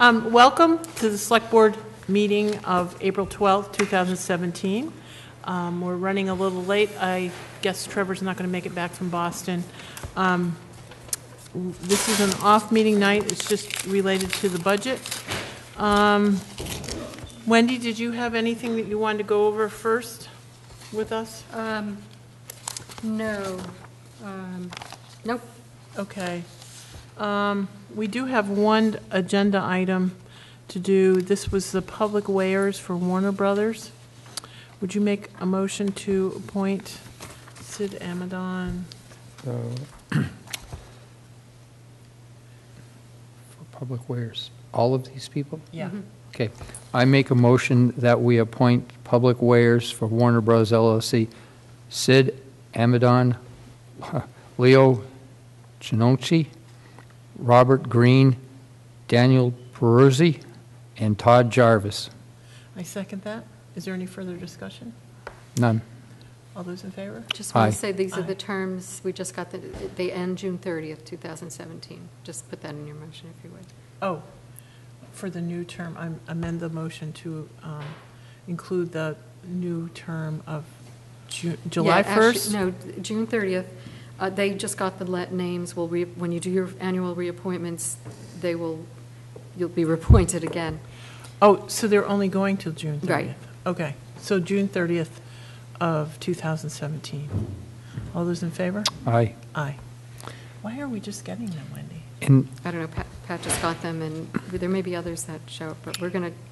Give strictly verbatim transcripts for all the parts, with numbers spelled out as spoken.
Um, welcome to the Select Board meeting of April twelfth, two thousand seventeen. Um, we're running a little late. I guess Trevor's not going to make it back from Boston. Um, this is an off meeting night. It's just related to the budget. Um, Wendy, did you have anything that you wanted to go over first with us? Um, no. Um, nope. Okay. Um, we do have one agenda item to do. This was the public wares for Warner Brothers. Would you make a motion to appoint Sid Amadon? So, for public wares, all of these people? Yeah. Mm-hmm. Okay. I make a motion that we appoint public wares for Warner Bros. L L C, Sid Amadon, Leo Chinochi, Robert Green, Daniel Peruzzi, and Todd Jarvis. I second that. Is there any further discussion? None. All those in favor? Just want Aye. to say these are Aye. the terms, we just got the, they end June thirtieth, two thousand seventeen. Just put that in your motion if you would. Oh, for the new term, I amend the motion to um, include the new term of Ju July Yeah, actually, first? No, June thirtieth. Uh, they just got the let names. Will re when you do your annual reappointments, they will, you'll be reappointed again. Oh, so they're only going till June thirtieth? Right. Okay, so June thirtieth of two thousand seventeen. All those in favor? Aye. Aye. Why are we just getting them, Wendy? And I don't know, Pat, Pat just got them, and there may be others that show up, but we're going to,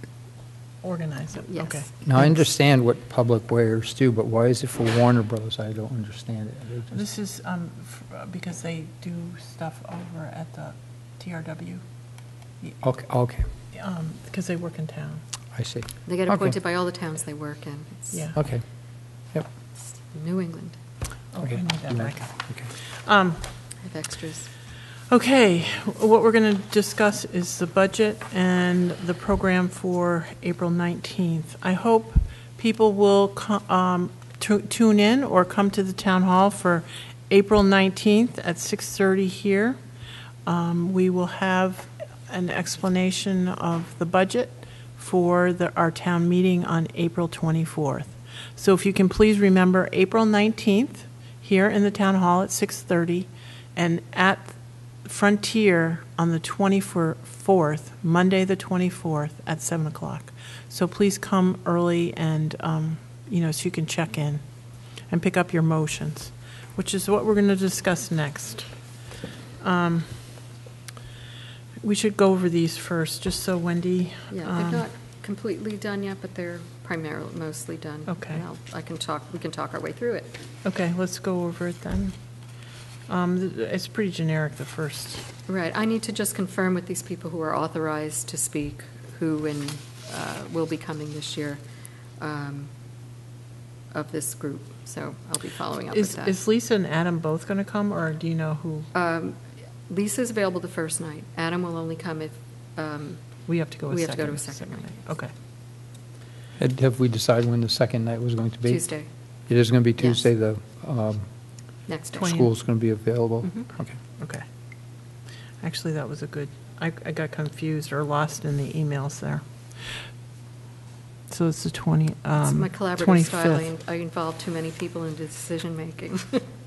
Organize it? Yes. Okay. now I understand what public wares do, but why is it for Warner Bros.? I don't understand it. They just- This is um, f uh, because they do stuff over at the T R W. Okay, okay, Um, because they work in town. I see. they get Okay. appointed by all the towns they work in. It's, Yeah. Okay, yep, it's New England. Oh, okay. I need that back. Okay. Um, I have extras. Okay, what we're going to discuss is the budget and the program for April nineteenth. I hope people will co um, tu tune in or come to the town hall for April nineteenth at six thirty here. Um, we will have an explanation of the budget for the, our town meeting on April twenty-fourth. So if you can please remember April nineteenth here in the town hall at six thirty, and at Frontier on the twenty-fourth, Monday the twenty-fourth at seven o'clock. So please come early and, um, you know, so you can check in and pick up your motions, which is what we're going to discuss next. Um, we should go over these first, just so Wendy. Yeah, um, they're not completely done yet, but they're primarily, mostly done. Okay. And I'll, I can talk, we can talk our way through it. Okay, let's go over it then. Um, th- it's pretty generic, the first. Right, I need to just confirm with these people who are authorized to speak, who in, uh, will be coming this year, um, of this group, so I'll be following up with Is, that. is Lisa and Adam both going to come, or do you know who? Um, Lisa's available the first night. Adam will only come if, um, We have to go a We have second. to go to a second night. Okay. Had- Have we decided when the second night was going to be? Tuesday, It is going to be Yes. Tuesday, the um, next day. Twenty- school's going to be available? Mhm. Okay. Okay. Actually, that was a good, I, I got confused or lost in the emails there. So it's the twenty, It's um, my collaborative style. I twenty-fifth. I involve too many people in decision-making.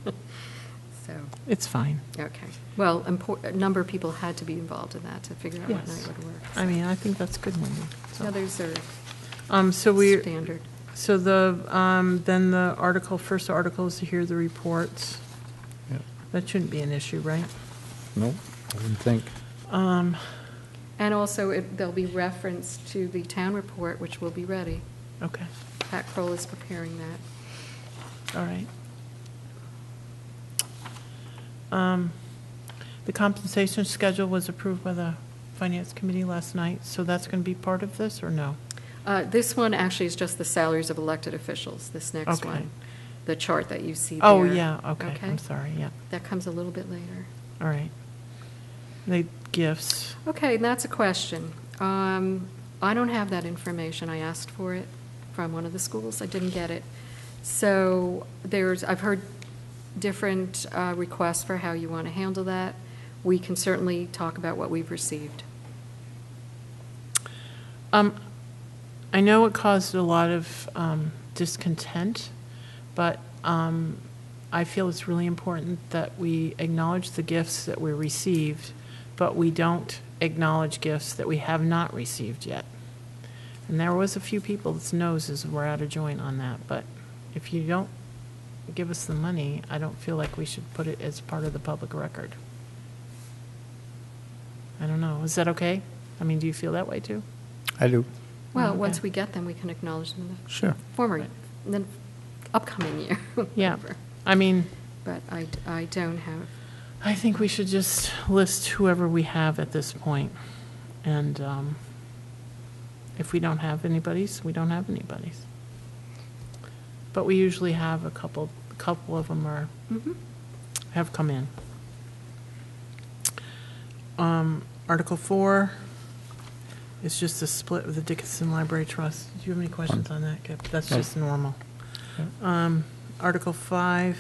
So, It's fine. okay. Well, impor- a number of people had to be involved in that to figure out what Yes. night would work. I mean, I think that's good, Wendy. So, Others are um, so we, standard. so the, um, then the article, first article is to hear the reports. Yep. That shouldn't be an issue, right? Nope, I wouldn't think. Um, And also, it- there'll be reference to the town report, which will be ready. okay, Pat Kroll is preparing that. all right. Um, the compensation schedule was approved by the Finance Committee last night, so that's going to be part of this, or no? Uh, This one actually is just the salaries of elected officials, this next Okay. one. The chart that you see there. Oh, yeah, okay, I'm sorry, yeah, That comes a little bit later. all right. The gifts, Okay, and that's a question. Um, I don't have that information. I asked for it from one of the schools. I didn't get it. So there's, I've heard different uh, requests for how you want to handle that. We can certainly talk about what we've received. Um, I know it caused a lot of um, discontent, but um, I feel it's really important that we acknowledge the gifts that we received, but we don't acknowledge gifts that we have not received yet. And there was a few people's noses were out of joint on that, but if you don't give us the money, I don't feel like we should put it as part of the public record. I don't know. Is that okay? I mean, do you feel that way too? I do. Well, Okay. once we get them, we can acknowledge them in the Sure. former, the upcoming year. Yeah. whatever. I mean, But I, I don't have, I think we should just list whoever we have at this point. And um, if we don't have anybody's, we don't have anybody's. But we usually have a couple, a couple of them are, mhm. have come in. Um, Article four is just a split of the Dickinson Library Trust. Do you have any questions on that, Kip? That's No. just normal. Um, Article five.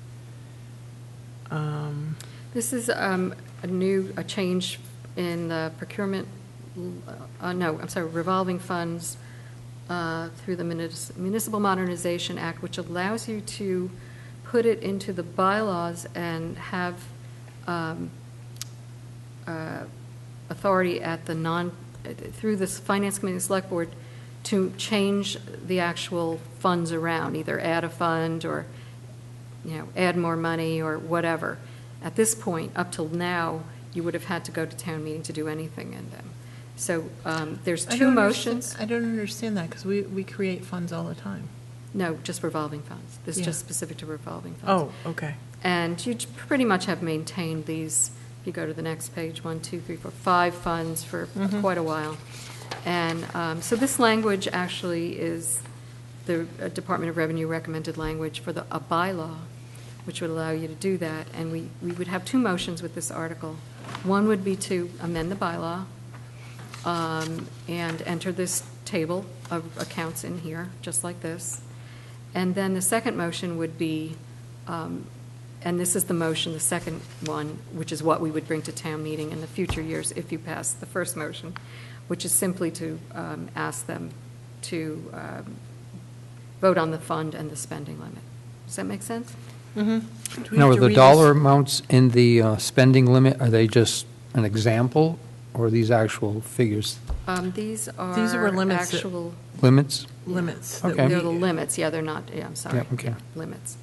Um, This is um, a new, a change in the procurement, uh, no, I'm sorry, revolving funds uh, through the Munis- Municipal Modernization Act, which allows you to put it into the bylaws and have um, uh, authority at the non, through this Finance Committee and Select Board to change the actual funds around, either add a fund or, you know, add more money or whatever. At this point, up till now, you would have had to go to town meeting to do anything in them. So um, there's I two don't motions. understand- I don't understand that, because we, we create funds all the time. No, just revolving funds. This is Yeah. just specific to revolving funds. Oh, okay. And you pretty much have maintained these, if you go to the next page, one, two, three, four, five funds for Mhm. quite a while. And um, so this language actually is the uh, Department of Revenue recommended language for the, a bylaw, which would allow you to do that. And we, we would have two motions with this article. One would be to amend the bylaw um, and enter this table of accounts in here, just like this. And then the second motion would be, um, and this is the motion, the second one, which is what we would bring to town meeting in the future years if you pass the first motion, which is simply to um, ask them to um, vote on the fund and the spending limit. Does that make sense? Mm-hmm. Now, are the dollar amounts in the uh, spending limit, are they just an example, or are these actual figures, Um, These are These were limits that- actual, limits? Limits. that Okay. they're the we- limits, yeah, they're not, yeah, I'm sorry. Yeah, okay. Limits.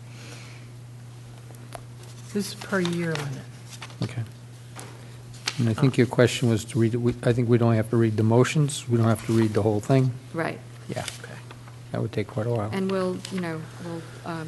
This is per year limit. Okay. And I think your question was to read, it. We- I think we don't have to read the motions, we don't have to read the whole thing? Right. Yeah, Okay. that would take quite a while. And we'll, you know, we'll, um,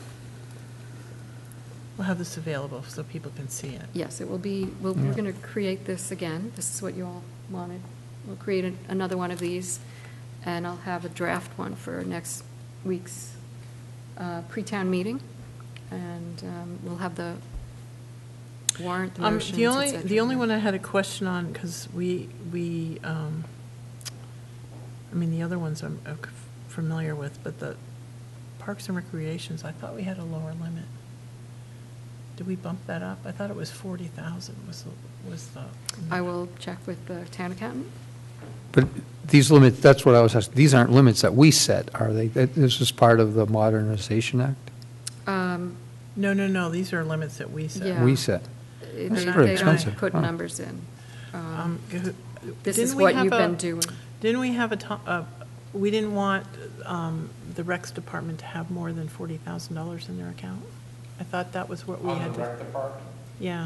We'll have this available so people can see it. yes, it will be, we'll- we're Yeah. going to create this again. This is what you all wanted. We'll create an- another one of these, and I'll have a draft one for next week's uh, pre-town meeting. And um, we'll have the warrant, the Um, motions, The et only, cetera. the only one I had a question on, because we, we, um, I mean, the other ones I'm uh, familiar with, but the Parks and Recreations, I thought we had a lower limit. Did we bump that up? I thought it was forty thousand was, the- was the. I will check with the town accountant. But these limits, that's what I was asking, these aren't limits that we set, are they? That- This is part of the Modernization Act? Um, No, no, no, these are limits that we set. Yeah. We set. They That's they pretty don't expensive. put Huh. numbers in. Um, Um, g- This didn't is we what have you've a- been doing. Didn't we have a, to- uh, we didn't want um, the Recs Department to have more than forty thousand dollars in their account? I thought that was what we On had the to. rec department? Yeah.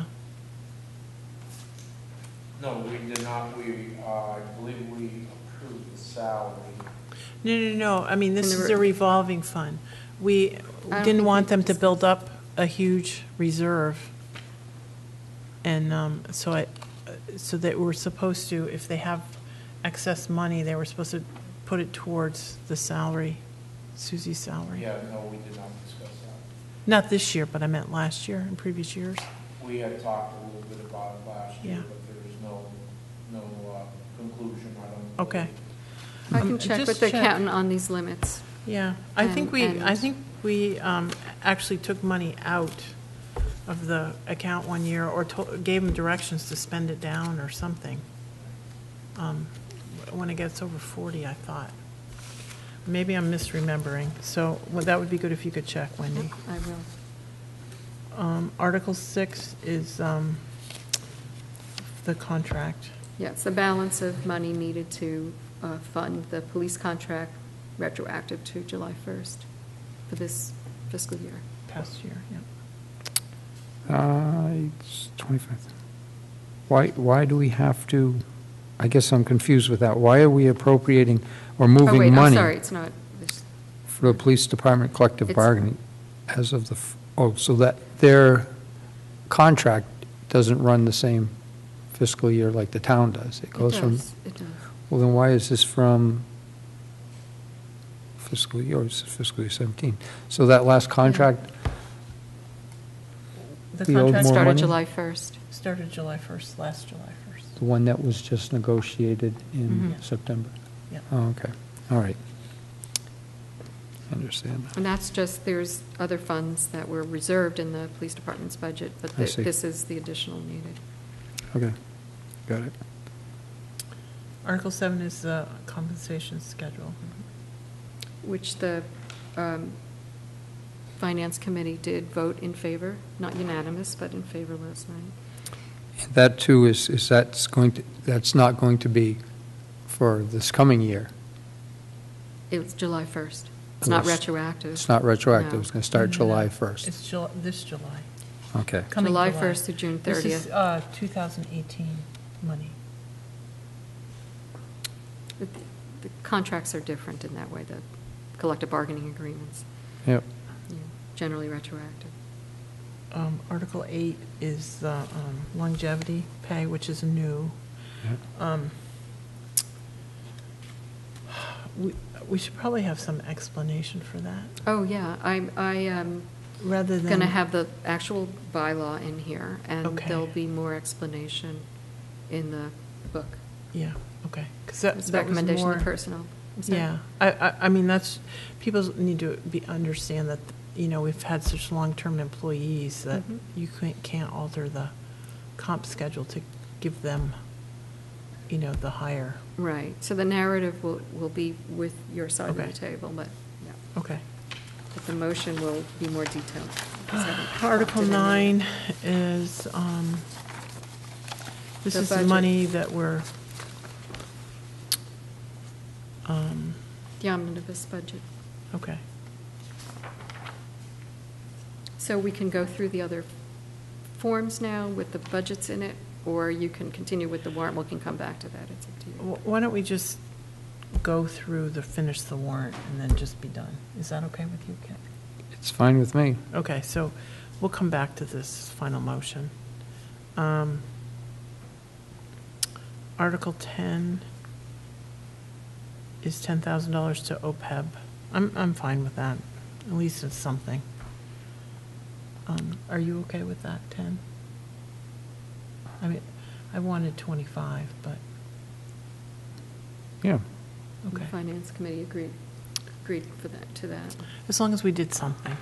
No, we did not, we, uh, I believe we approved the salary. No, no, no, I mean, this And the is a re- revolving fund. We don't didn't think want we them to discussed- build up a huge reserve. And um, so I, uh, so that we're supposed to, if they have excess money, they were supposed to put it towards the salary, Susie's salary. Yeah, no, we did not discuss that. Not this year, but I meant last year and previous years. We had talked a little bit about it last year, Yeah. but there was no, no uh, conclusion, I don't. Okay. I Um, can check just with the check. accountant on these limits. Yeah, I think And- we, I and- think we um, actually took money out of the account one year, or to- gave them directions to spend it down or something. Um, when it gets over forty, I thought. Maybe I'm misremembering. So well, that would be good if you could check, Wendy. Yep, I will. Um, Article six is um, the contract. Yeah, it's the balance of money needed to uh, fund the police contract retroactive to July first for this fiscal year. Past year, yeah. Uh, it's twenty-five. Why, why do we have to, I guess I'm confused with that. Why are we appropriating or Oh, moving wait, I'm money sorry, it's not, this- for the police department collective It's- bargaining as of the, f- oh, so that their contract doesn't run the same fiscal year like the town does? It it goes from, does, it does. well, then why is this from fiscal year, it's fiscal year seventeen? So that last contract, The We owed contract more Started money? July first. started July first, last July first. the one that was just negotiated in Mhm. September? Yeah. Oh, okay, all right. Understand that. And that's just, there's other funds that were reserved in the police department's budget, but I thi- see. this is the additional needed. Okay, got it. Article seven is the compensation schedule. Which the um, Finance Committee did vote in favor, not unanimous, but in favor last night. And that too is, is that's going to, that's not going to be for this coming year. It was July first. It's not It's- retroactive. It's not retroactive, No. it's going to start No, July no, first. It's Jul, this July. Okay, Coming July first through June This thirtieth. is uh, two thousand eighteen money. The the contracts are different in that way, the collective bargaining agreements, yep. you know, generally retroactive. Um, Article eight is the um, longevity pay, which is new. Yep. Um, We, we should probably have some explanation for that, Oh, yeah, I, I am rather than. going to have the actual bylaw in here, and Okay. there'll be more explanation in the book. Yeah, okay. 'Cause that, It's a that was recommendation of more- personnel. I'm sorry. Yeah, I, I, I mean, that's, people need to be, understand that, you know, we've had such long-term employees that Mhm. you can't, can't alter the comp schedule to give them, you know, the higher. Right, so the narrative will, will be with your side of Okay. the table, but, yeah, Okay. but the motion will be more detailed. Just haven't Article opted in yet. nine is, um, this The is the budget. money that we're, um, The omnibus budget. okay. So we can go through the other forms now with the budgets in it, or you can continue with the warrant, we can come back to that, it's up to you. Wh- Why don't we just go through the, finish the warrant and then just be done? Is that okay with you, Kit? It's fine with me. Okay, so we'll come back to this final motion. Um, Article ten is ten thousand dollars to O P E B. I'm, I'm fine with that. At least it's something. Um, Are you okay with that, ten? I mean, I wanted twenty-five, but, Yeah, The okay. Finance Committee agreed, agreed for that, to that. As long as we did something.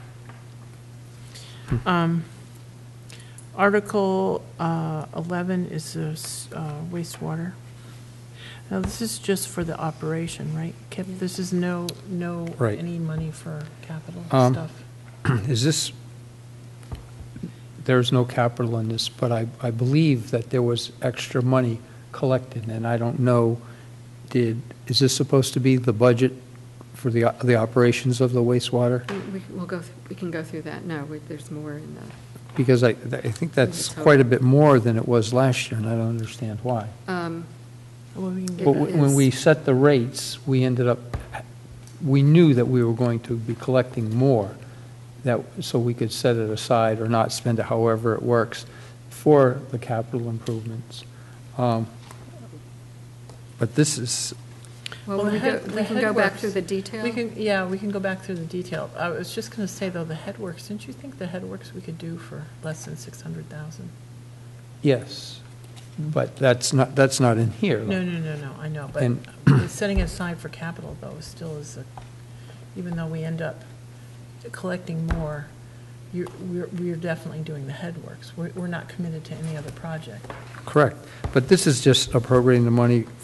Um, Article uh, eleven is the s- uh, wastewater. Now, this is just for the operation, right, Kip? This is no, no, Right. any money for capital Um, stuff? is this, there's no capital in this, but I, I believe that there was extra money collected, and I don't know, did, is this supposed to be the budget for the, o- the operations of the wastewater? We, we- we'll go, th- we can go through that, no, we- there's more in the, Because I, I think that's total. quite a bit more than it was last year, and I don't understand why. um, Well, we can get But It w- when is. we set the rates, we ended up, we knew that we were going to be collecting more, that, so we could set it aside or not spend it however it works for the capital improvements. Um, But this is, well, Well, we the go- head- we the can go back headworks- through the detail. We can, yeah, we can go back through the detail. I was just going to say, though, the headworks, didn't you think the headworks we could do for less than six hundred thousand? yes, but that's not, that's not in here. No, no, no, no, I know, but And- setting it aside for capital, though, still is a, even though we end up collecting more, you're, we're, we're definitely doing the headworks. We're, we're not committed to any other project. Correct. But this is just appropriating the money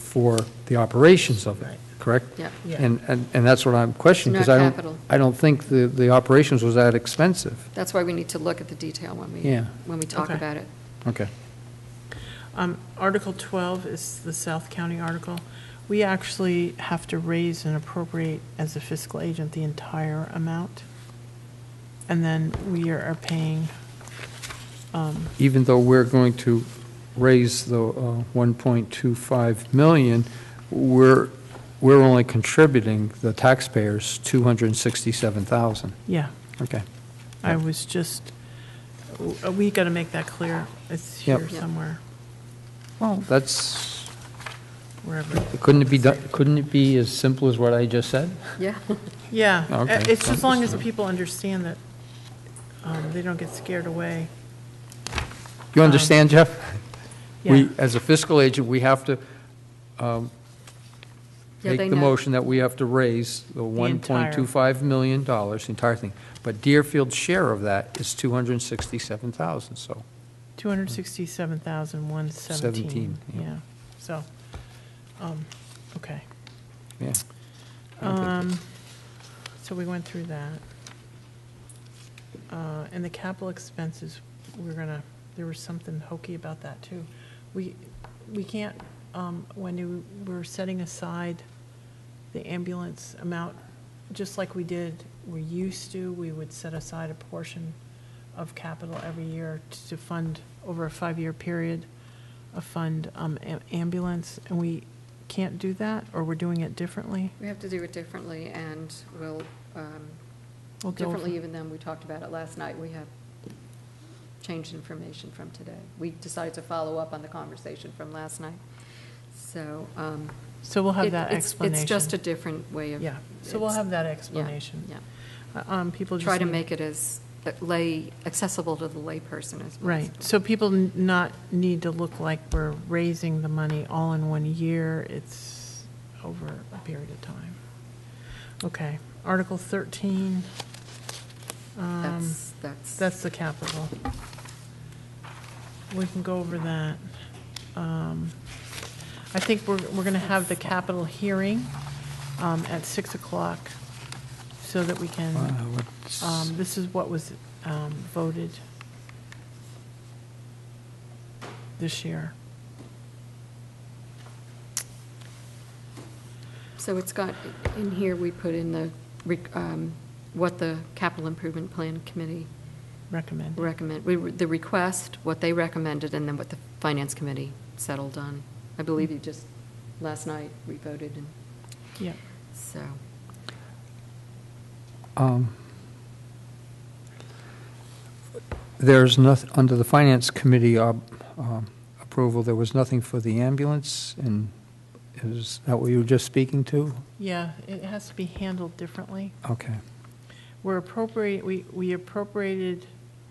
for the operations of it, Right. correct? Yeah. Yeah. And, and, and that's what I'm questioning, It's because not I capital. don't, I don't think the, the operations was that expensive. That's why we need to look at the detail when we, Yeah. when we talk Okay. about it. Okay. Um, Article twelve is the South County article. We actually have to raise and appropriate as a fiscal agent the entire amount. And then we are are paying, um, Even though we're going to raise the uh, one point two five million, we're, we're only contributing, the taxpayers, two hundred sixty-seven thousand. yeah, Okay. I was just, w- we got to make that clear. It's Yep. here Yep. somewhere, Well, that's, wherever. couldn't it be, done? Couldn't it be as simple as what I just said? Yeah. Yeah, Okay. uh, it's just as long as people understand that um, they don't get scared away. You understand, Jeff? Yeah. We, as a fiscal agent, we have to um, Yeah, make they the know. motion that we have to raise the one point two five million dollars, the entire thing. But Deerfield's share of that is two hundred sixty-seven thousand, so. two hundred sixty-seven thousand, one seventeen. Seventeen, yeah. Yeah, so, um, okay. Yeah. Um, so we went through that. Uh, and the capital expenses, we're gonna, there was something hokey about that too. We, we can't, um, when you, we're setting aside the ambulance amount, just like we did, we used to, we would set aside a portion of capital every year to fund, over a five-year period, a fund, um, a- ambulance, and we can't do that, or we're doing it differently? We have to do it differently, and we'll, um, We'll go differently over- even than we talked about it last night. We have changed information from today. We decided to follow up on the conversation from last night. So. um, So we'll have it- that it's- explanation. It's just a different way of. Yeah, so we'll it's- have that yeah, explanation. Yeah. Uh, Um, people just. Try to need- make it as uh, lay, accessible to the layperson as possible. Right, so people n- not need to look like we're raising the money all in one year, it's over a period of time. Okay, Article thirteen. um, That's, that's. That's the capital. We can go over that. Um, I think we're, we're going to have the capital hearing um, at six o'clock so that we can, Uh, what's- um, this is what was um, voted this year. So it's got, in here, we put in the, rec- um, what the capital improvement plan committee Recommend. recommend, we the request, what they recommended, and then what the finance committee settled on. I believe you just, last night, we voted, and Yeah. so. Um, There's nothing, under the Finance Committee uh, um, approval, there was nothing for the ambulance, and is that what you were just speaking to? Yeah, it has to be handled differently. Okay. We're appropriate, we, we appropriated,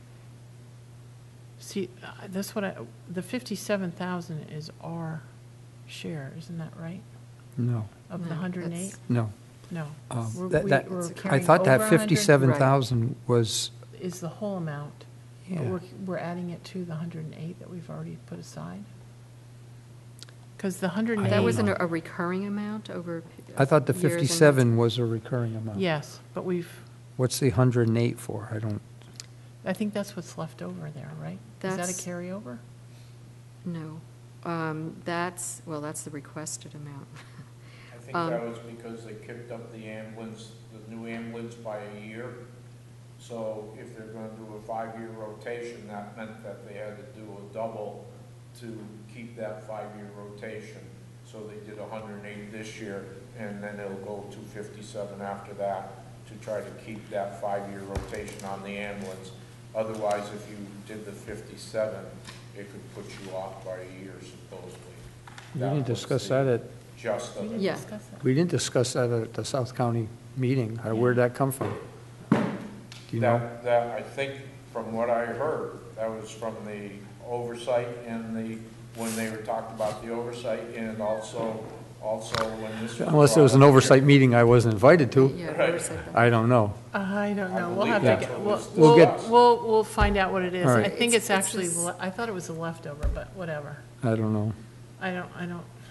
see, uh, that's what I, the fifty-seven thousand is our share, isn't that right? No, Of the No, one hundred and eight? that's- no. No. Um, We're- that- we- that- we're I carrying thought that over one hundred fifty-seven thousand was, Is the whole amount. But yeah. we're, we're adding it to the one hundred and eight that we've already put aside? Because the one hundred and eight. That don't wasn't know. a a recurring amount over. I thought the years and fifty-seven was a recurring amount. Yes, but we've, What's the one hundred and eight for? I don't, I think that's what's left over there, right? Is that That's- a carryover? No. Um, That's, well, that's the requested amount. I think Um, that was because they kicked up the ambulance, the new ambulance by a year. So if they're gonna do a five-year rotation, that meant that they had to do a double to keep that five-year rotation. So they did a hundred and eighty this year, and then it'll go to fifty-seven after that to try to keep that five-year rotation on the ambulance. Otherwise, if you did the fifty-seven, it could put you off by a year supposedly. we That didn't was discuss the that at, Just of it. Yeah. Discuss that. we didn't discuss that at the South County meeting. Uh, Where'd that come from? Do you know? That, that, I think, from what I heard, that was from the oversight and the, when they were talking about the oversight, and also, also when this was. Unless there was an brought up oversight here. meeting I wasn't invited to. Yeah, Right. oversight. I don't know. Uh, I don't I know, we'll believe have to, that's get- what we'll, was We'll get- we'll, we'll we'll find out what it is. All I right. think It's- it's it's actually, this- le- I thought it was a leftover, but whatever. I don't know. I don't, I don't,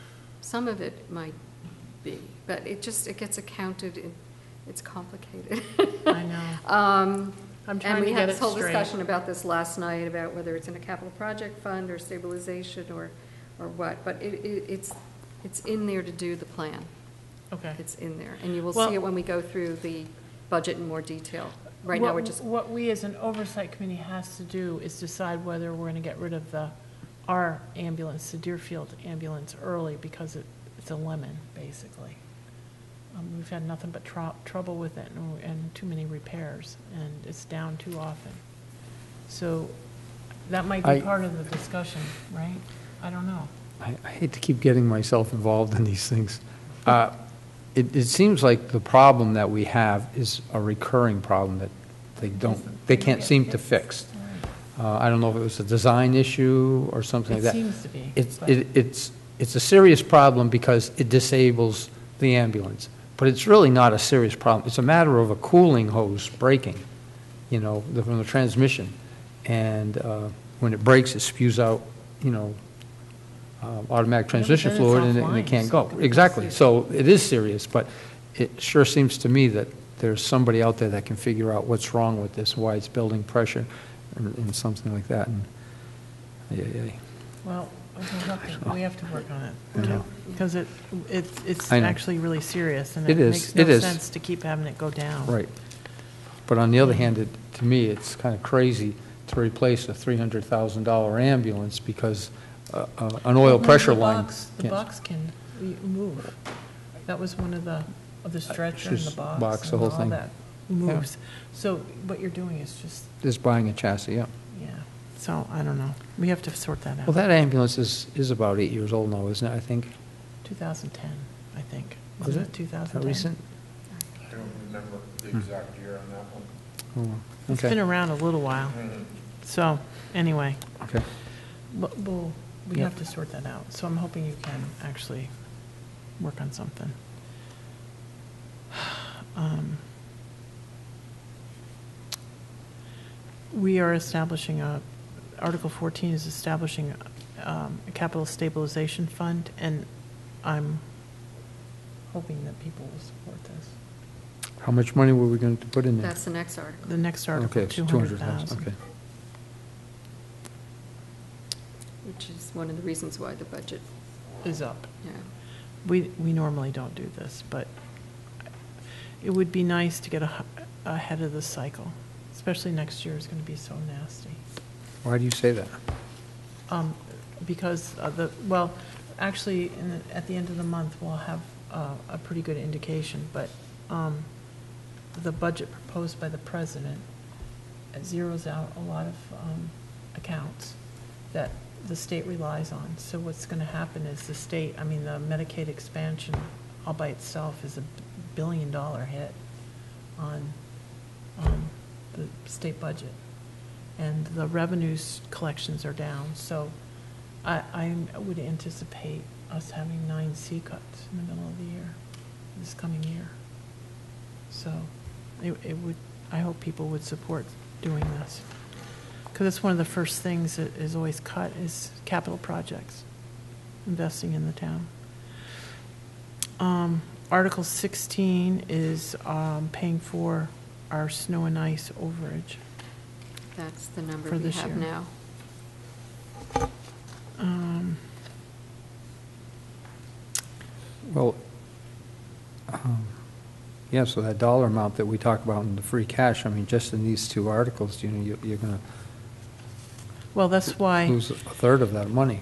Some of it might be, but it just, it gets accounted, in- it's complicated. I know. Um, I'm trying And to we get had it this whole straight. discussion about this last night, about whether it's in a capital project fund or stabilization or, or what, but it, it, it's, it's in there to do the plan. Okay. It's in there, and you will Well- see it when we go through the budget in more detail. Right now, What- we're just, What we as an oversight committee has to do is decide whether we're gonna get rid of the, our ambulance, the Deerfield ambulance early, because it, it's a lemon, basically. Um, we've had nothing but trou- trouble with it and, and too many repairs, and it's down too often. So that might be I- part of the discussion, right? I don't know. I, I hate to keep getting myself involved in these things. Uh, It, it seems like the problem that we have is a recurring problem that they don't, they can't seem to fix. Uh, I don't know if it was a design issue or something like It that. seems to be. It's, but- it, it's, it's a serious problem because it disables the ambulance. But it's really not a serious problem. It's a matter of a cooling hose breaking, you know, the- from the transmission. And uh, when it breaks, it spews out, you know, uh, automatic transmission then it's fluid, and it- and offline, it can't so go. it could be Exactly. serious. So it is serious, but it sure seems to me that there's somebody out there that can figure out what's wrong with this, why it's building pressure, and and something like that. And, yeah, yeah. Well, we'll have to, we have to work on it, Yeah. because it, it, it's I know. actually really serious, and It it is, makes no it is. sense to keep having it go down. Right. But on the other hand, it, to me, it's kind of crazy to replace a three hundred thousand dollar ambulance because uh, uh, an oil Well, pressure the line. box- The can't- box can re- move. That was one of the, of the stretcher and the just box. box, the and whole all thing. that moves. So what you're doing is just, Just buying a chassis, yeah. yeah, so I don't know. We have to sort that out. Well, that ambulance is, is about eight years old now, isn't it, I think? two thousand ten, I think. Was Isn't it? it two thousand How ten? recent? I don't remember the Hmm. exact year on that one. Oh, well, It's okay. been around a little while. Mhm. So, anyway. Okay. But we'll, we Yep. have to sort that out, so I'm hoping you can actually work on something. Um, We are establishing a, Article fourteen is establishing um, a capital stabilization fund, and I'm hoping that people will support this. How much money were we going to put in there? that's the next article. The next Okay, article, it's two hundred thousand. Okay. Which is one of the reasons why the budget, Is up. yeah. We, we normally don't do this, but it would be nice to get a- ahead of the cycle, especially next year is going to be so nasty. Why do you say that? Um, Because of the, well, actually, in the- at the end of the month, we'll have uh, a pretty good indication, but um, the budget proposed by the president zeroes out a lot of um, accounts that the state relies on. So what's going to happen is the state, I mean, the Medicaid expansion all by itself is a billion dollar hit on um, the state budget. And the revenues collections are down. So I, I would anticipate us having nine C cuts in the middle of the year, this coming year. So it, it would, I hope people would support doing this. Because that's one of the first things that is always cut is capital projects, investing in the town. Um, Article sixteen is um, paying for our snow and ice overage. That's the number For we this have year. now. Um, Well, um, yeah, so that dollar amount that we talk about in the free cash, I mean, just in these two articles, you know, you- you're going Well, that's to why, lose a third of that money.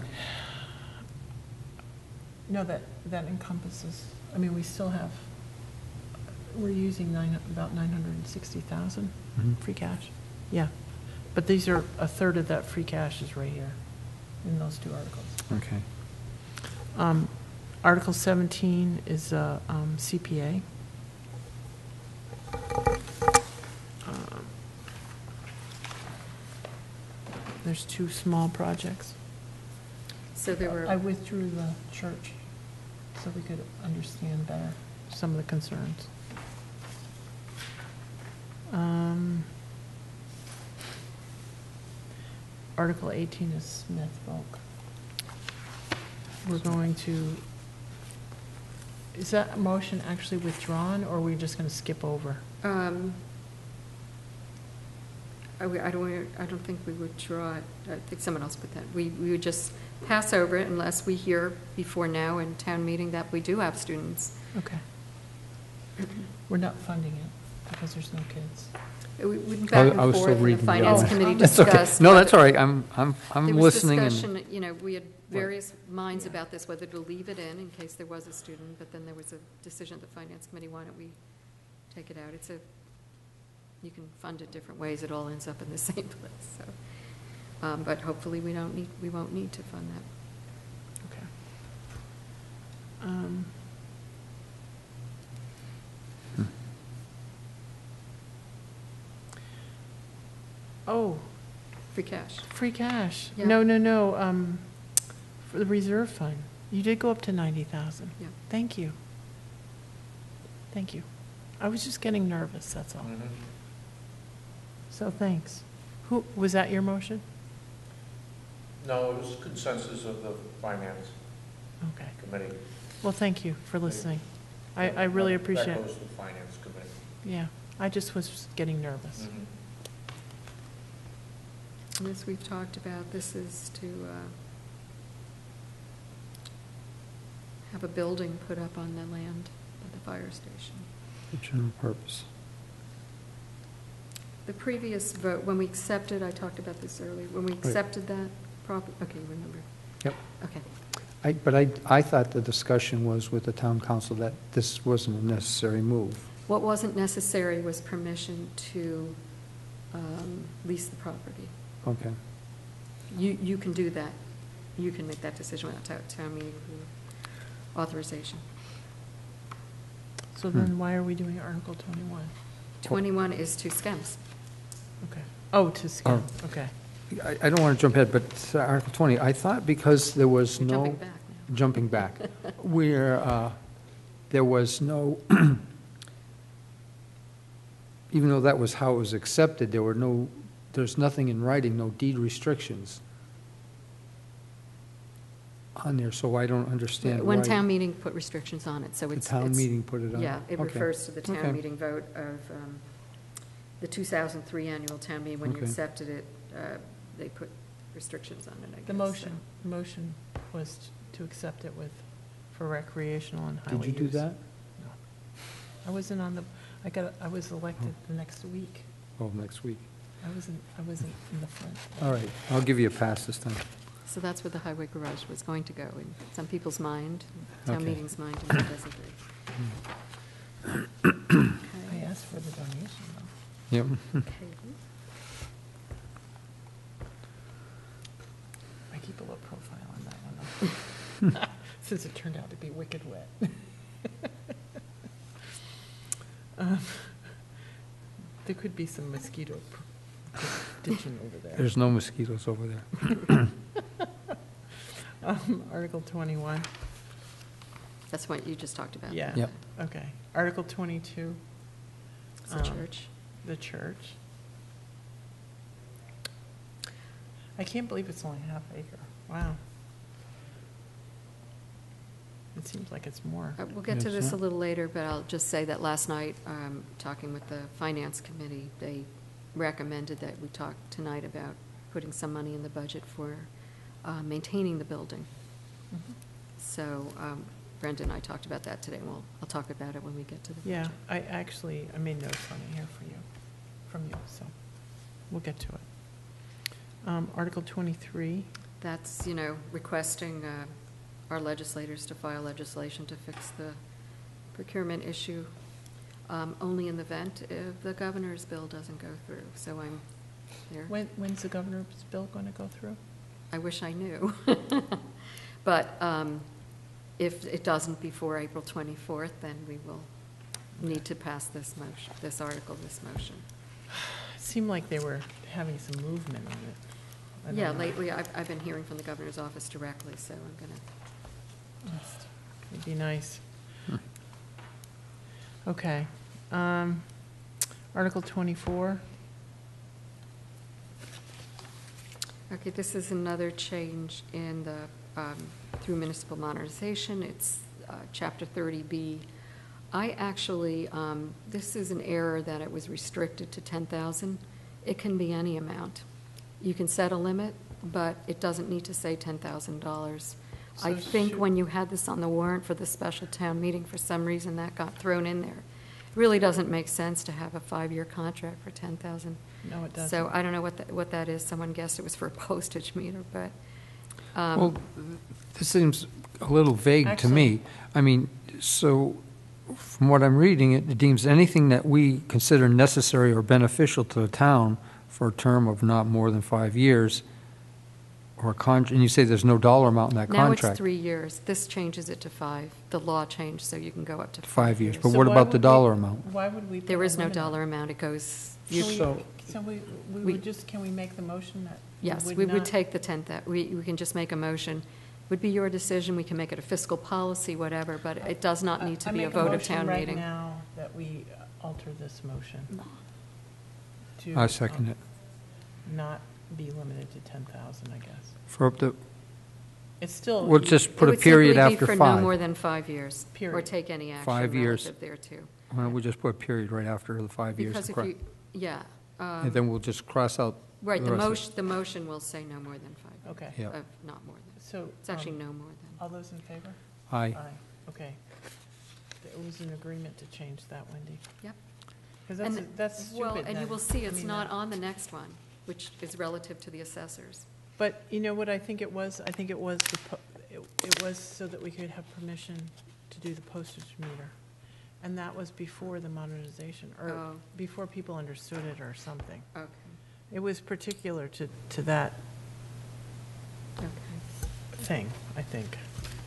no, that, that encompasses, I mean, we still have, we're using nine, about nine hundred and sixty thousand Mhm. free cash. Yeah, but these are, a third of that free cash is right here in those two articles. Okay. Um, Article seventeen is uh, um, C P A. Um, There's two small projects. So there I were, withdrew the church so we could understand better some of the concerns. Um, Article eighteen is Smith Volk. We're going to is that motion actually withdrawn, or are we just going to skip over? Um, I we- I don't, wanna- I don't think we would draw it. I think someone else put that. We, we would just pass over it unless we hear before now in town meeting that we do have students. Okay. We're not funding it because there's no kids. We went I- back I and was still forth, and the reading the finance other- committee That's okay. discussed. No, that's all whether- right, I'm, I'm, I'm There was listening and. discussion, you know, we had various minds about this, whether to leave it in in case there was a student, but then there was a decision at the finance committee, why don't we take it out? It's a, you can fund it different ways, it all ends up in the same place, so. Um, But hopefully we don't need, we won't need to fund that. Okay. Um, Oh, Free cash. free cash. Yeah. No, no, no, um, for the reserve fund. You did go up to ninety thousand. Yeah. Thank you. Thank you. I was just getting nervous, that's all. Mhm. So thanks. Who, was that your motion? No, it was consensus of the finance Okay. committee. Well, thank you for listening. I, I really That- appreciate That it. goes to the finance committee. Yeah, I just was getting nervous. Mhm. And this we've talked about, this is to uh, have a building put up on the land at the fire station. For general purpose. The previous vote, when we accepted, I talked about this earlier, when we accepted that prop, okay, you remember? Yep. Okay. I, but I, I thought the discussion was with the town council that this wasn't a necessary move. What wasn't necessary was permission to um, lease the property. Okay. You, you can do that. You can make that decision without town- town meeting authorization. So Hmm. then why are we doing Article twenty-one? twenty-one is to SCEMS. Okay. Oh, to scale, Oh. okay. I, I don't want to jump ahead, but uh, Article twenty, I thought because there was You're no. jumping back now. Jumping back, where uh, there was no, even though that was how it was accepted, there were no, there's nothing in writing, no deed restrictions on there, so I don't understand why. One town meeting put restrictions on it, so The it's. town it's- meeting put it on? Yeah, it Okay. refers to the Okay. town meeting vote of um, the two thousand three annual town meeting. When you Okay. accepted it, uh, they put restrictions on it, I guess. The so. motion, the motion was to accept it with, for recreational and highway Did you do use. that? No. I wasn't on the, I got, I was elected the next week. Oh, next week. I wasn't, I wasn't in the front. All right, I'll give you a pass this time. So that's where the highway garage was going to go, in some people's mind, town Okay. meeting's mind, and it doesn't agree. I Okay. asked for the donation, though. Yep. Okay. I keep a low profile on that one, though. Since it turned out to be wicked wet. Um, There could be some mosquito pr- ditching over there. There's no mosquitoes over there. Um, Article twenty-one, That's what you just talked about. yeah. Yep. Okay. Article twenty-two, It's the Um, church. the church. I can't believe it's only half acre. Wow. It seems like it's more. Uh, We'll get to Yes, this a yeah. little later, but I'll just say that last night, um, talking with the Finance Committee, they recommended that we talk tonight about putting some money in the budget for uh, maintaining the building. Mhm. So um, Brenda and I talked about that today, and we'll, I'll talk about it when we get to the Yeah, budget. I actually, I made notes on it here for you, from you, so we'll get to it. Um, Article twenty-three, That's, you know, requesting uh, our legislators to file legislation to fix the procurement issue, um, only in the event if the governor's bill doesn't go through. So I'm there. when, when's the governor's bill going to go through? I wish I knew. But um, if it doesn't before April twenty-fourth, then we will need to pass this motion, this article, this motion. It seemed like they were having some movement on it. I don't Yeah, know. lately, I've, I've been hearing from the governor's office directly, so I'm gonna just, It'd be nice. Hmm. Okay. Um, Article twenty-four, okay, this is another change in the, um, through municipal modernization. It's uh, Chapter thirty B. I actually, um, this is an error that it was restricted to ten thousand. It can be any amount. You can set a limit, but it doesn't need to say ten thousand dollars. I So think should- when you had this on the warrant for the special town meeting, for some reason that got thrown in there. It really doesn't make sense to have a five-year contract for ten thousand dollars. No, it doesn't. So I don't know what that, what that is. Someone guessed it was for a postage meter, but, um, Well, this seems a little vague to me. I mean, so from what I'm reading, it deems anything that we consider necessary or beneficial to the town for a term of not more than five years, or a con, and you say there's no dollar amount in that now contract. it's three years. This changes it to five. The law changed, so you can go up to five. Five years, but So what why about the would we- dollar amount? Why would we? There put a is no limit on it? dollar amount. It goes, Can you, we, So- so we, we We- would just, can we make the motion that? yes, would we would not- take the tenth, that, we, we can just make a motion. Would be your decision. We can make it a fiscal policy, whatever, but it does not need to I be a make vote of motion town right meeting. now that we alter this motion. to, I second um, it. Not be limited to ten thousand, I guess. For up to, It's still. we'll just put It a would period simply be after for no more five. than five years. Or Period. take any action Five years. relative thereto. Why don't we just put a period right after the five years? Because if correct? you, yeah. um, And then we'll just cross out Right, the the rest of it. motion, the motion will say no more than five. Okay. Yeah. Uh, Not more than, So. it's actually um, no more than. All those in favor? Aye. Okay. There was an agreement to change that, Wendy. Yep. Because that's, And- that's stupid. Well, and you then. will see, I it's mean, not that- on the next one, which is relative to the assessors. But you know what I think it was? I think it was, the po- it it was so that we could have permission to do the postage meter. And that was before the modernization, or Oh. before people understood it or something. Okay, It was particular to, to that okay. thing, I think.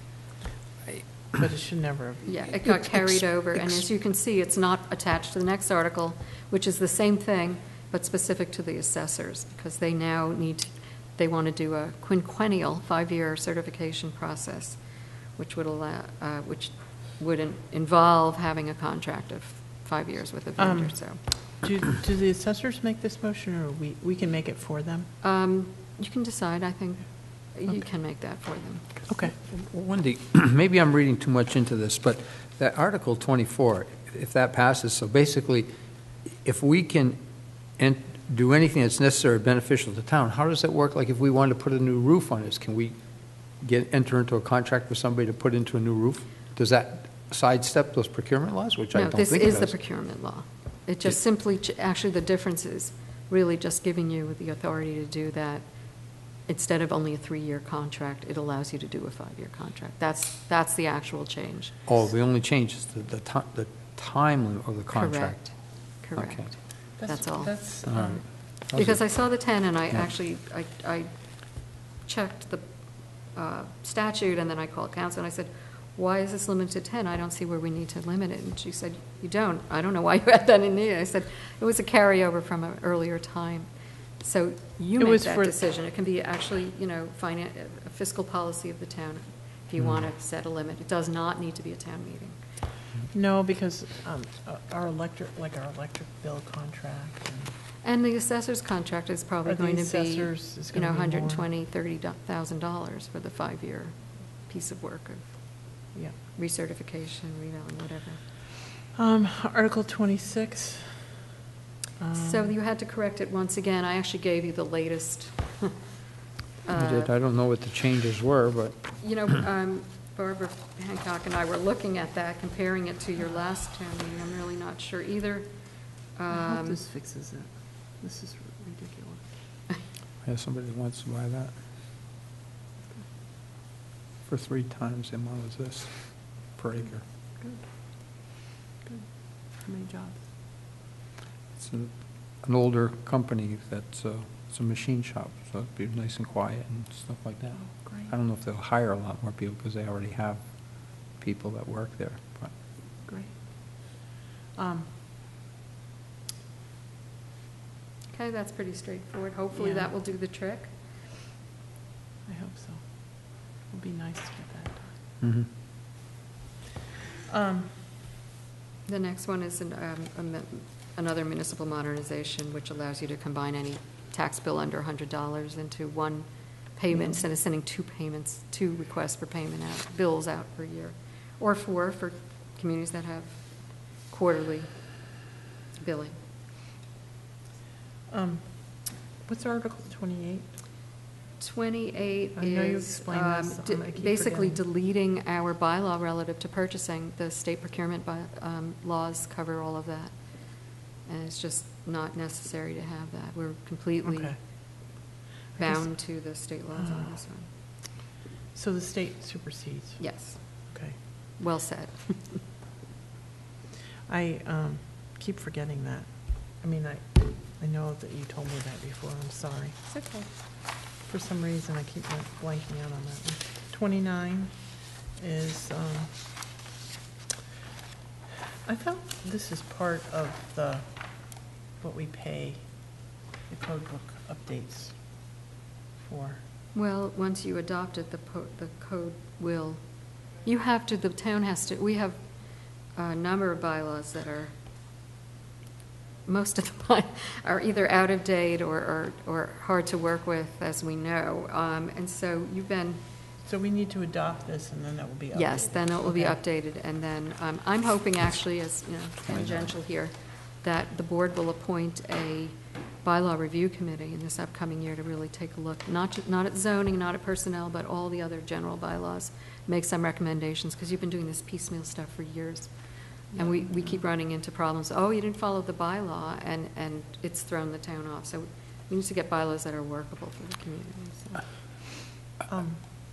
I- But it should never have. Yeah, it got Ex- carried ex- over, and ex- as you can see, it's not attached to the next article, which is the same thing, but specific to the assessors, because they now need, they want to do a quinquennial, five-year certification process, which would allow, uh, which would in- involve having a contract of five years with a vendor, Um, so. Do, do the assessors make this motion, or we, we can make it for them? Um, You can decide, I think, you Okay. can make that for them. Okay. Wendy, maybe I'm reading too much into this, but that Article twenty-four, if that passes, so basically, if we can en- do anything that's necessary or beneficial to town, how does that work? Like if we wanted to put a new roof on this, can we get, enter into a contract with somebody to put into a new roof? Does that sidestep those procurement laws, which I No, don't this think it is the does? procurement law. It just It- simply, ch- actually, the difference is really just giving you the authority to do that. Instead of only a three-year contract, it allows you to do a five-year contract. That's, that's the actual change. Oh, the only change is the, the ti- the time limit of the contract. Correct, Okay. correct. That's all. That's, All right. um, Because I saw the ten, and I Yeah. actually, I, I checked the uh, statute, and then I called counsel, and I said, why is this limited to ten? I don't see where we need to limit it. And she said, you don't. I don't know why you had that in there. I said, it was a carryover from an earlier time. So you It make was that for- decision. It can be actually, you know, finan- a fiscal policy of the town, if you Hmm. want to set a limit. It does not need to be a town meeting. no, because um, uh, our electric, like our electric bill contract, and And the assessor's contract is probably Or the going to be, assessor's is you know, gonna be one hundred more. twenty, thirty thousand dollars for the five-year piece of work of yeah. recertification, reval, whatever. Um, Article twenty-six. So um, you had to correct it once again. I actually gave you the latest. I did. Uh, I don't know what the changes were, but You know, um, Barbara Hancock and I were looking at that, comparing it to your last town meeting. I'm really not sure either. I hope Um, this fixes it. This is ridiculous. I have somebody that wants to buy that. For three times the amount as this per acre. Good. Good. How many jobs? It's an, an older company that's, uh, it's a machine shop, so it'd be nice and quiet and stuff like that. Oh, great. I don't know if they'll hire a lot more people because they already have people that work there, but. Great. Um, Okay, that's pretty straightforward. Hopefully Yeah. that will do the trick. I hope so. It'll be nice to get that done. Mhm. Um, The next one is an, um, a mi- another municipal modernization, which allows you to combine any tax bill under one hundred dollars into one payment, instead of sending two payments, two requests for payment out, bills out per year. or four for communities that have quarterly billing. Um, What's Article twenty-eight? twenty-eight I know you is explained um, this, de- um, I keep basically forgetting. deleting our bylaw relative to purchasing. The state procurement by, um, laws cover all of that. And it's just not necessary to have that. We're completely Okay. bound to the state laws on this one. So the state supersedes? Yes, Okay. well said. I um, keep forgetting that. I mean, I, I know that you told me that before, I'm sorry. It's okay. For some reason, I keep blanking out on that one. twenty-nine is, um, I thought this is part of the, what we pay the code book updates for. Well, once you adopt it, the, po- the code will, you have to, the town has to, we have a number of bylaws that are, most of them by- are either out of date or, or, or hard to work with, as we know. Um, and so you've been, So we need to adopt this, and then that will be updated? yes, then it will be Okay. updated. And then um, I'm hoping actually, as, you know, tangential here, that the board will appoint a bylaw review committee in this upcoming year to really take a look, not, ju- not at zoning, not at personnel, but all the other general bylaws, make some recommendations, because you've been doing this piecemeal stuff for years. And we, we keep running into problems. Oh, you didn't follow the bylaw, and, and it's thrown the town off. So we need to get bylaws that are workable for the community. So. Um,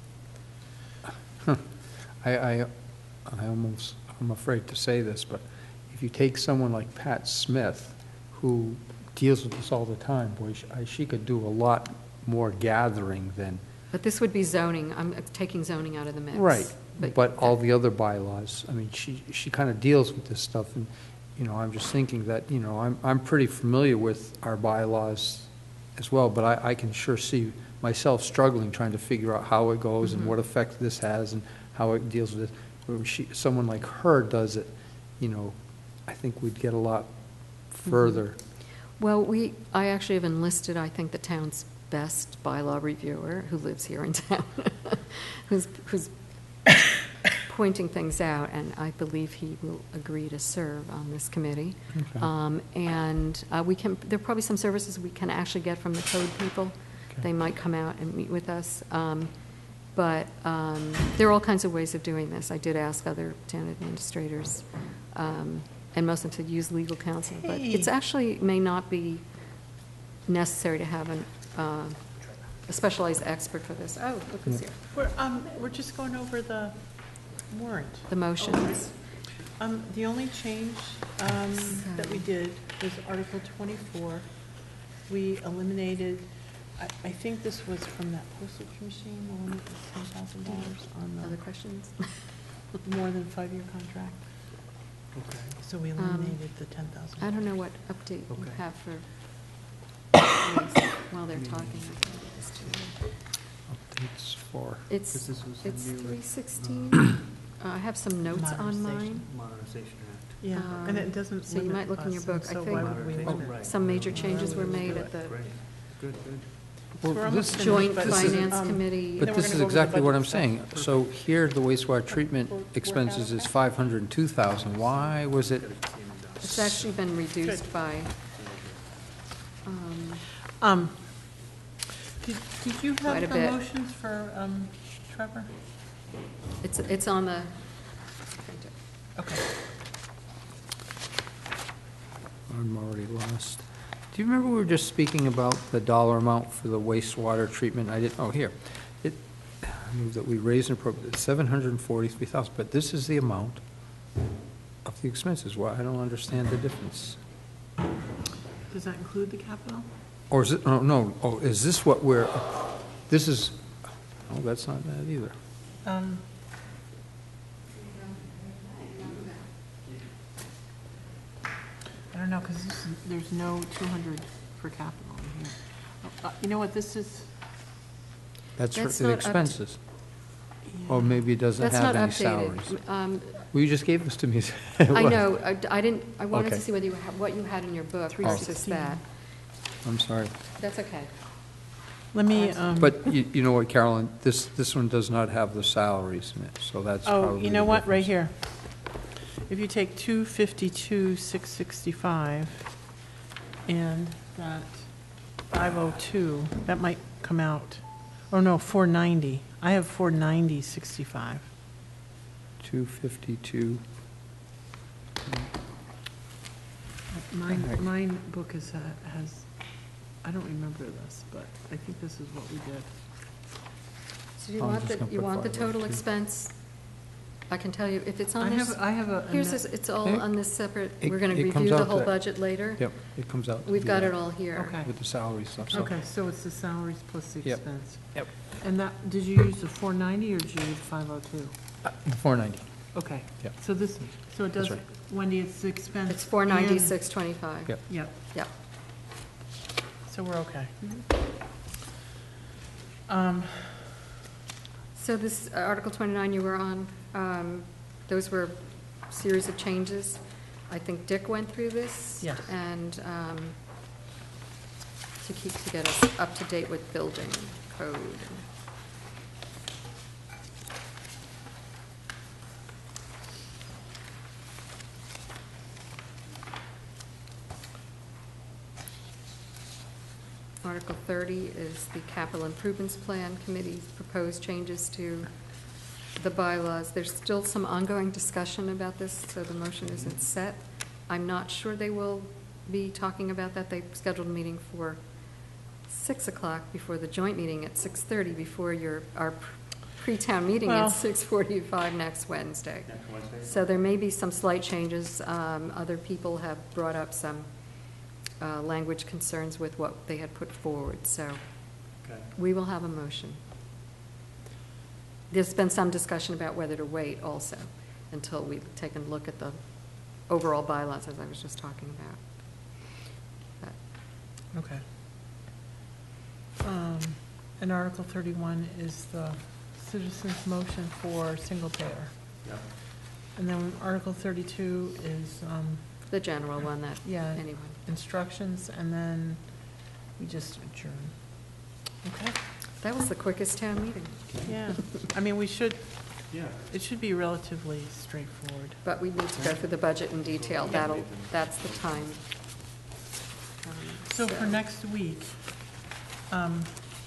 I, I, I almost, I'm afraid to say this, but if you take someone like Pat Smith, who deals with this all the time, boy, she, I, she could do a lot more gathering than. But this would be zoning. I'm taking zoning out of the mix. Right, but all the other bylaws, I mean, she, she kind of deals with this stuff, and, you know, I'm just thinking that, you know, I'm, I'm pretty familiar with our bylaws as well, but I, I can sure see myself struggling trying to figure out how it goes and Mhm. what effect this has and how it deals with it. Where she, someone like her does it, you know, I think we'd get a lot further. Well, we, I actually have enlisted, I think, the town's best bylaw reviewer, who lives here in town, who's, who's pointing things out, and I believe he will agree to serve on this committee. Okay. Um, and uh, we can, there are probably some services we can actually get from the code people. Okay. They might come out and meet with us. Um, but um, there are all kinds of ways of doing this. I did ask other town administrators, um, and most of them to use legal counsel. But Hey. it's actually may not be necessary to have an, uh, a specialized expert for this. Oh, look who's here. We're, um, we're just going over the warrant. The motions. Um, the only change, um, that we did was Article twenty-four. We eliminated, I, I think this was from that postage machine, the one that was ten thousand dollars on Other the questions? more than five-year contract. Okay. So we Um, eliminated the ten thousand dollars. I don't know what update you Okay. have for, while they're talking. I can give this to you. Updates for, It's, This is- was the it's new, three uh, sixteen. Uh, I have some notes on mine. Modernization Act. Yeah, and it doesn't Um, So you limit might look in your us, and book. I so think why would we Modernization. limit? Oh, right. some major Why changes would were we made do at it? the Great, good, good. So Well, we're almost this- finished, Joint but- Finance um, Committee. but Then we're this gonna is go over the exactly what I'm budget saying. stuff. So here, the wastewater treatment Work- work expenses out is okay? five hundred and two thousand. Why was it? It's actually been reduced Good. by, um, Um, did, did you Quite a have bit. promotions for, um, Trevor? it's, it's on the, Okay. I'm already lost. Do you remember we were just speaking about the dollar amount for the wastewater treatment? I didn't, oh, here. It, I move that we raise and appropriate seven hundred and forty-three thousand, but this is the amount of the expenses. Why, I don't understand the difference. Does that include the capital? Or is it, no, no, oh, is this what we're, this is, oh, that's not that either. Um, I don't know, because there's no two hundred for capital in here. Uh, You know what, this is, That's for That's the not up to- expenses. Or maybe it doesn't that's have not any salaries. updated. Um, Well, you just gave this to me. I know, I I didn't, I wanted to Okay. see whether you, ha- what you had in your book Three versus sixteen. that. I'm sorry. That's okay. Let me, um, But you, you know what, Carolyn, this, this one does not have the salaries in it, so that's oh, probably you know the what, right difference. here. If you take two fifty-two, six sixty-five, and that five oh two, that might come out, oh no, four ninety. I have four ninety, sixty-five. two fifty-two. Mine, Alright. mine book is, uh, has, I don't remember this, but I think this is what we did. So you I'm want just the, gonna you put want the five oh total two. expense? I can tell you, if it's I on this, have, I have a. a here's net- this, it's all It- on this separate, it- we're going to it comes review the out whole to- budget later. Yep, it comes out. to We've be got that it all here. Okay. With the salary stuff, so. Okay, so it's the salaries plus the Yep. expense. Yep. And that, did you use the four ninety or did you use five oh two? four ninety. Okay. Yep. So this, so it That's does, right. Wendy, it's the expense. It's four ninety, six twenty-five. Yep. and- Yep, Yep. so we're okay. Um, So this, uh, Article twenty-nine you were on, um, those were a series of changes. I think Dick went through this. Yes. And um, to keep, to get us up to date with building code. Article thirty is the Capital Improvements Plan Committee's proposed changes to the bylaws. There's still some ongoing discussion about this, so the motion isn't set. I'm not sure they will be talking about that. They've scheduled a meeting for six o'clock before the joint meeting at six thirty before your, our pre-town meeting Well- at six forty-five next Wednesday. Next Wednesday? So there may be some slight changes. Um, Other people have brought up some uh, language concerns with what they had put forward, so Okay. we will have a motion. There's been some discussion about whether to wait also until we've taken a look at the overall bylaws, as I was just talking about. But okay. Um, and Article thirty-one is the citizens' motion for single payer. Yep. And then Article thirty-two is, um, the general one that Yeah. anyone. instructions, and then we just adjourn. Okay? That was the quickest town meeting, Yeah, I mean, we should, Yeah. it should be relatively straightforward. but we need to go through the budget in detail. That'll, that's the time. Um, So for next week, um,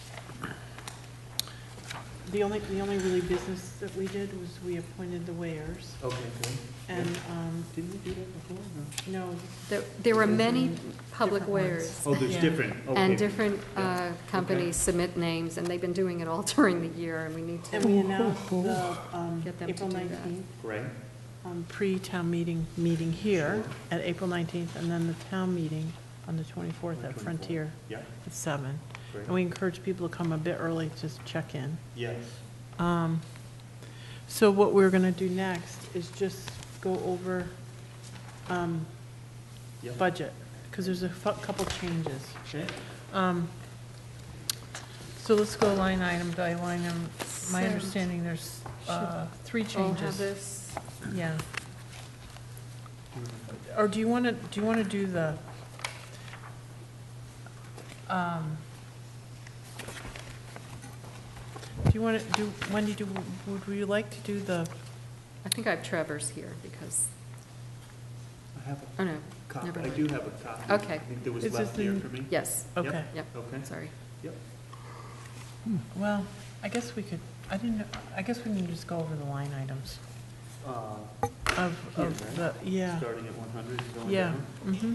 the only, the only really business that we did was we appointed the weighers, Okay, good. and, um, Didn't we do that before? No. no. There, there were many public Different ones. wares. Oh, there's Yeah. different, okay. And different uh, Yeah. companies submit names, and they've been doing it all during the year, and we need And to we announced the, um, Get them to April do that. nineteenth, Great. um, pre-town meeting, meeting here at April nineteenth, and then the town meeting on the twenty-fourth at twenty-fourth. Frontier Yeah, at seven. great. And we encourage people to come a bit early to check in. Yes. Um, So what we're going to do next is just go over um, Yep. budget, because there's a fu- couple changes. Okay. Um, So let's go line item by line item. My So- understanding, there's uh, three all have changes. this. Yeah. Or do you want to, do you want to do the, um, do you want to do, Wendy, do, would you like to do the, I think I have Trevor's here, because, I have oh, a no, copy. never I mind. do have a copy. Okay. I think there was Is this left here in- for me. Yes, Yep. okay. yep, Okay. sorry. Yep. Well, I guess we could, I didn't, know- I guess we can just go over the line items Uh, of, Here, of the, right? yeah, Starting at one hundred and going yeah, down. mm-hmm.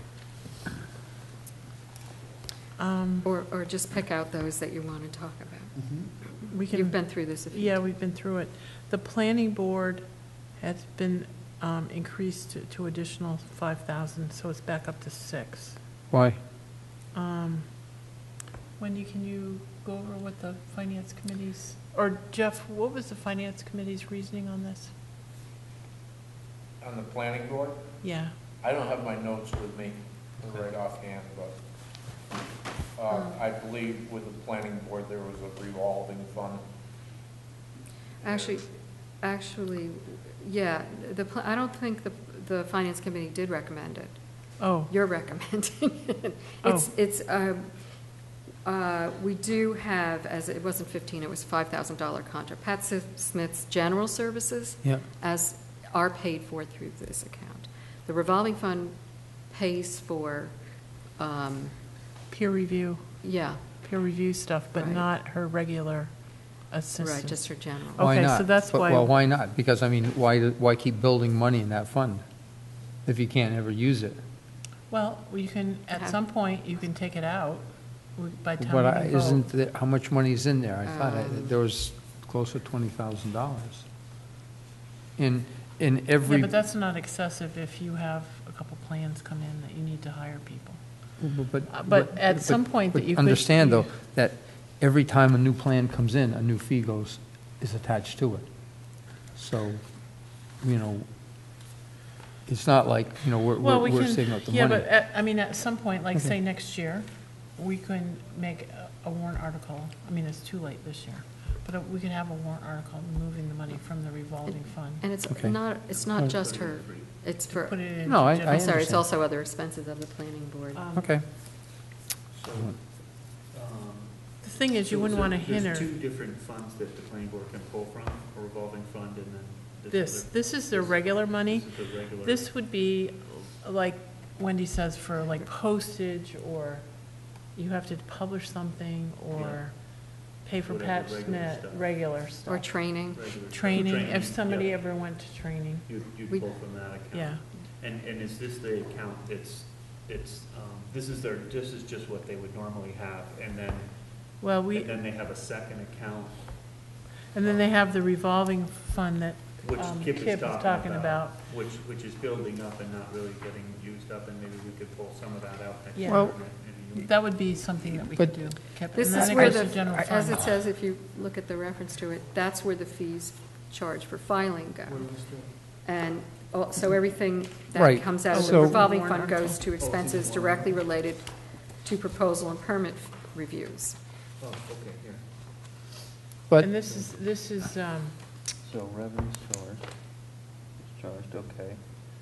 Um, Or, or just pick out those that you want to talk about. Mhm. we can. You've been through this a few Yeah, times. we've been through it. The planning board has been um, increased to- to additional five thousand, so it's back up to six. Why? Um, Wendy, can you go over what the finance committee's, or Jeff, what was the finance committee's reasoning on this? On the planning board, Yeah, I don't have my notes with me right offhand, but uh, I believe with the planning board, there was a revolving fund. Actually, actually, yeah, the, pl- I don't think the, the finance committee did recommend it. oh, You're recommending it. Oh. It's, it's, um, Uh, We do have, as it wasn't fifteen, it was five thousand dollars contract. Pat Si- Smith's general services Yeah. as are paid for through this account. The revolving fund pays for, um, Peer review, yeah, peer review stuff, but Right. not her regular assistant. right, just her general. Why Okay, so not? that's But- why- Well, why not? Because, I mean, why, do- why keep building money in that fund if you can't ever use it? Well, you can, at Have- some point, you can take it out by town But I- meeting vote. isn't, there- how much money is in there? I thought I- Um, there was close to twenty thousand dollars. In, in Yeah, every. but that's not excessive if you have a couple plans come in that you need to hire people. But, Uh, but at some point that but you could- Understand, though, that every time a new plan comes in, a new fee goes, is attached to it. So, you know, it's not like, you know, we're, Well, we're we we're can, saving up the yeah, money. but, at- I mean, at some point, like, Okay. say, next year, we can make a- a warrant article. I mean, it's too late this year, but uh, we could have a warrant article removing the money from the revolving fund. And it's Okay. not, it's not just her, it's for, Put it in. No, I- I I'm sorry, it's understand. also other expenses of the planning board. Um, Okay. So, um, The thing is, you so- wouldn't so want to hinder There's two different funds that the planning board can pull from, a revolving fund and then this this. other- This is the regular money. This is the regular. This would be, like Wendy says, for like postage, or you have to publish something, or pay for Whatever, Pat regular Smith, stuff. regular Or stuff. training. regular- Training, if somebody yeah. ever went to training, You'd, you'd We- pull from that account. yeah. And, and is this the account, it's, it's, um, this is their, this is just what they would normally have, and then, Well, we, and then they have a second account, and then they have the revolving fund that which um, Kip is talking about, which, which is building up and not really getting used up, and maybe we could pull some of that out next Yeah. year. Well- and- and That would be something that we could But- do. Kip. This And then is it where goes to the, general as fund. it says, if you look at the reference to it, that's where the fees charged for filing go. And al- so everything that Right, comes out of the so- revolving fund goes to expenses directly related to proposal and permit reviews. Oh, okay, here. But, And this is, this is, um, So revenue source is charged, okay.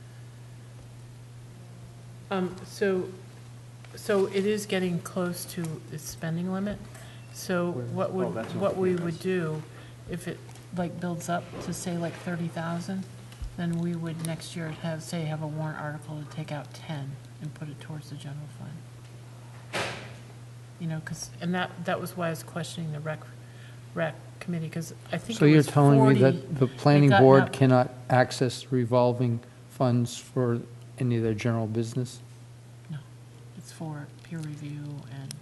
um, so, so it is getting close to its spending limit. So what Oh, would, that's what okay, we yes. would do, if it like builds up to say like thirty thousand, then we would next year have, say, have a warrant article to take out ten and put it towards the general fund. You know, because, and that, that was why I was questioning the rec, rec committee, because I think so it you're was telling me forty. that the planning gotten board up- cannot access revolving funds for any of their general business? No, it's for peer review and,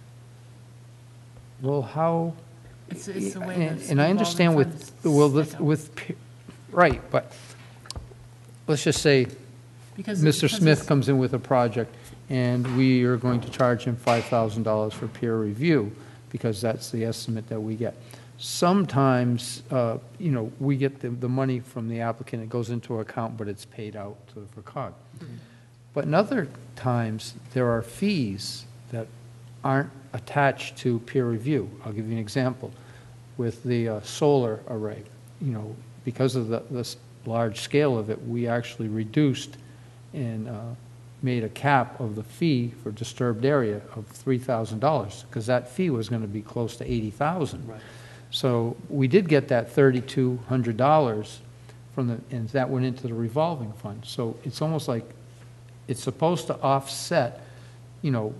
Well, how? it's, it's the way And this and I understand revolving with, funds well, stick with, up. with, pe- right, but let's just say Because- Mister because Smith it's- comes in with a project, and we are going to charge him five thousand dollars for peer review, because that's the estimate that we get. Sometimes, uh, you know, we get the, the money from the applicant, it goes into an account, but it's paid out to the F C A T. But in other times, there are fees that aren't attached to peer review. I'll give you an example. With the uh, solar array, you know, because of the, this large scale of it, we actually reduced and uh, made a cap of the fee for disturbed area of three thousand dollars, because that fee was going to be close to eighty thousand dollars. Right. So we did get that thirty-two hundred dollars from the, and that went into the revolving fund. So it's almost like it's supposed to offset, you know,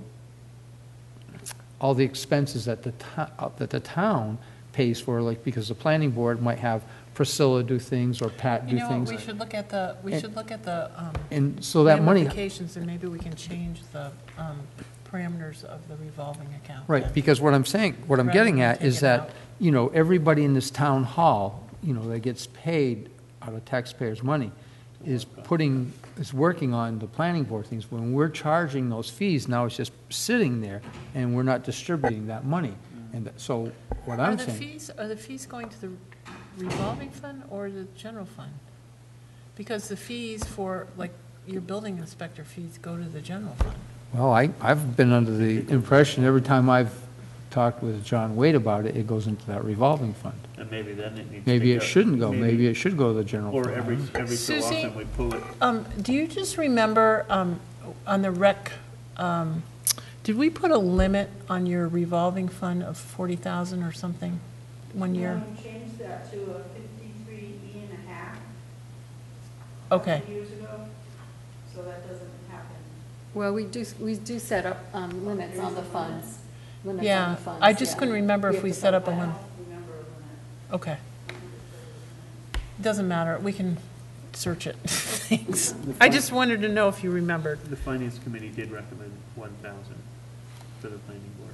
all the expenses that the, to- that the town pays for, like, because the planning board might have Priscilla do things or Pat do You know what, things. we should look at the, we And- should look at the um, And so that money, ramifications, and maybe we can change the um, parameters of the revolving account. right, then. because what I'm saying, what I'm Rather getting than at take is it that, out. you know, everybody in this town hall, you know, that gets paid out of taxpayers' money is putting, is working on the planning board things. When we're charging those fees, now it's just sitting there, and we're not distributing that money. And so what Are I'm the saying, fees, are the fees going to the revolving fund or the general fund? Because the fees for, like, your building inspector fees go to the general fund. well, I, I've been under the impression every time I've talked with John Wade about it, it goes into that revolving fund. And maybe then it needs to Maybe go- it shouldn't go, maybe it should go to the general fund. Or every, every so Susie? often we pull it. Um, do you just remember, um, on the rec, um, Did we put a limit on your revolving fund of forty thousand or something one year? No, we changed that to a fifty-three E and a half. Okay. A couple years ago, so that doesn't happen. Well, we do, we do set up um, limits on the funds. Limits on Yeah, the funds, I just yeah. couldn't remember if have we to set vote up a that. limit. Remember when Okay. Doesn't matter, we can search it. Thanks. I just wanted to know if you remembered. The finance committee did recommend one thousand for the planning board.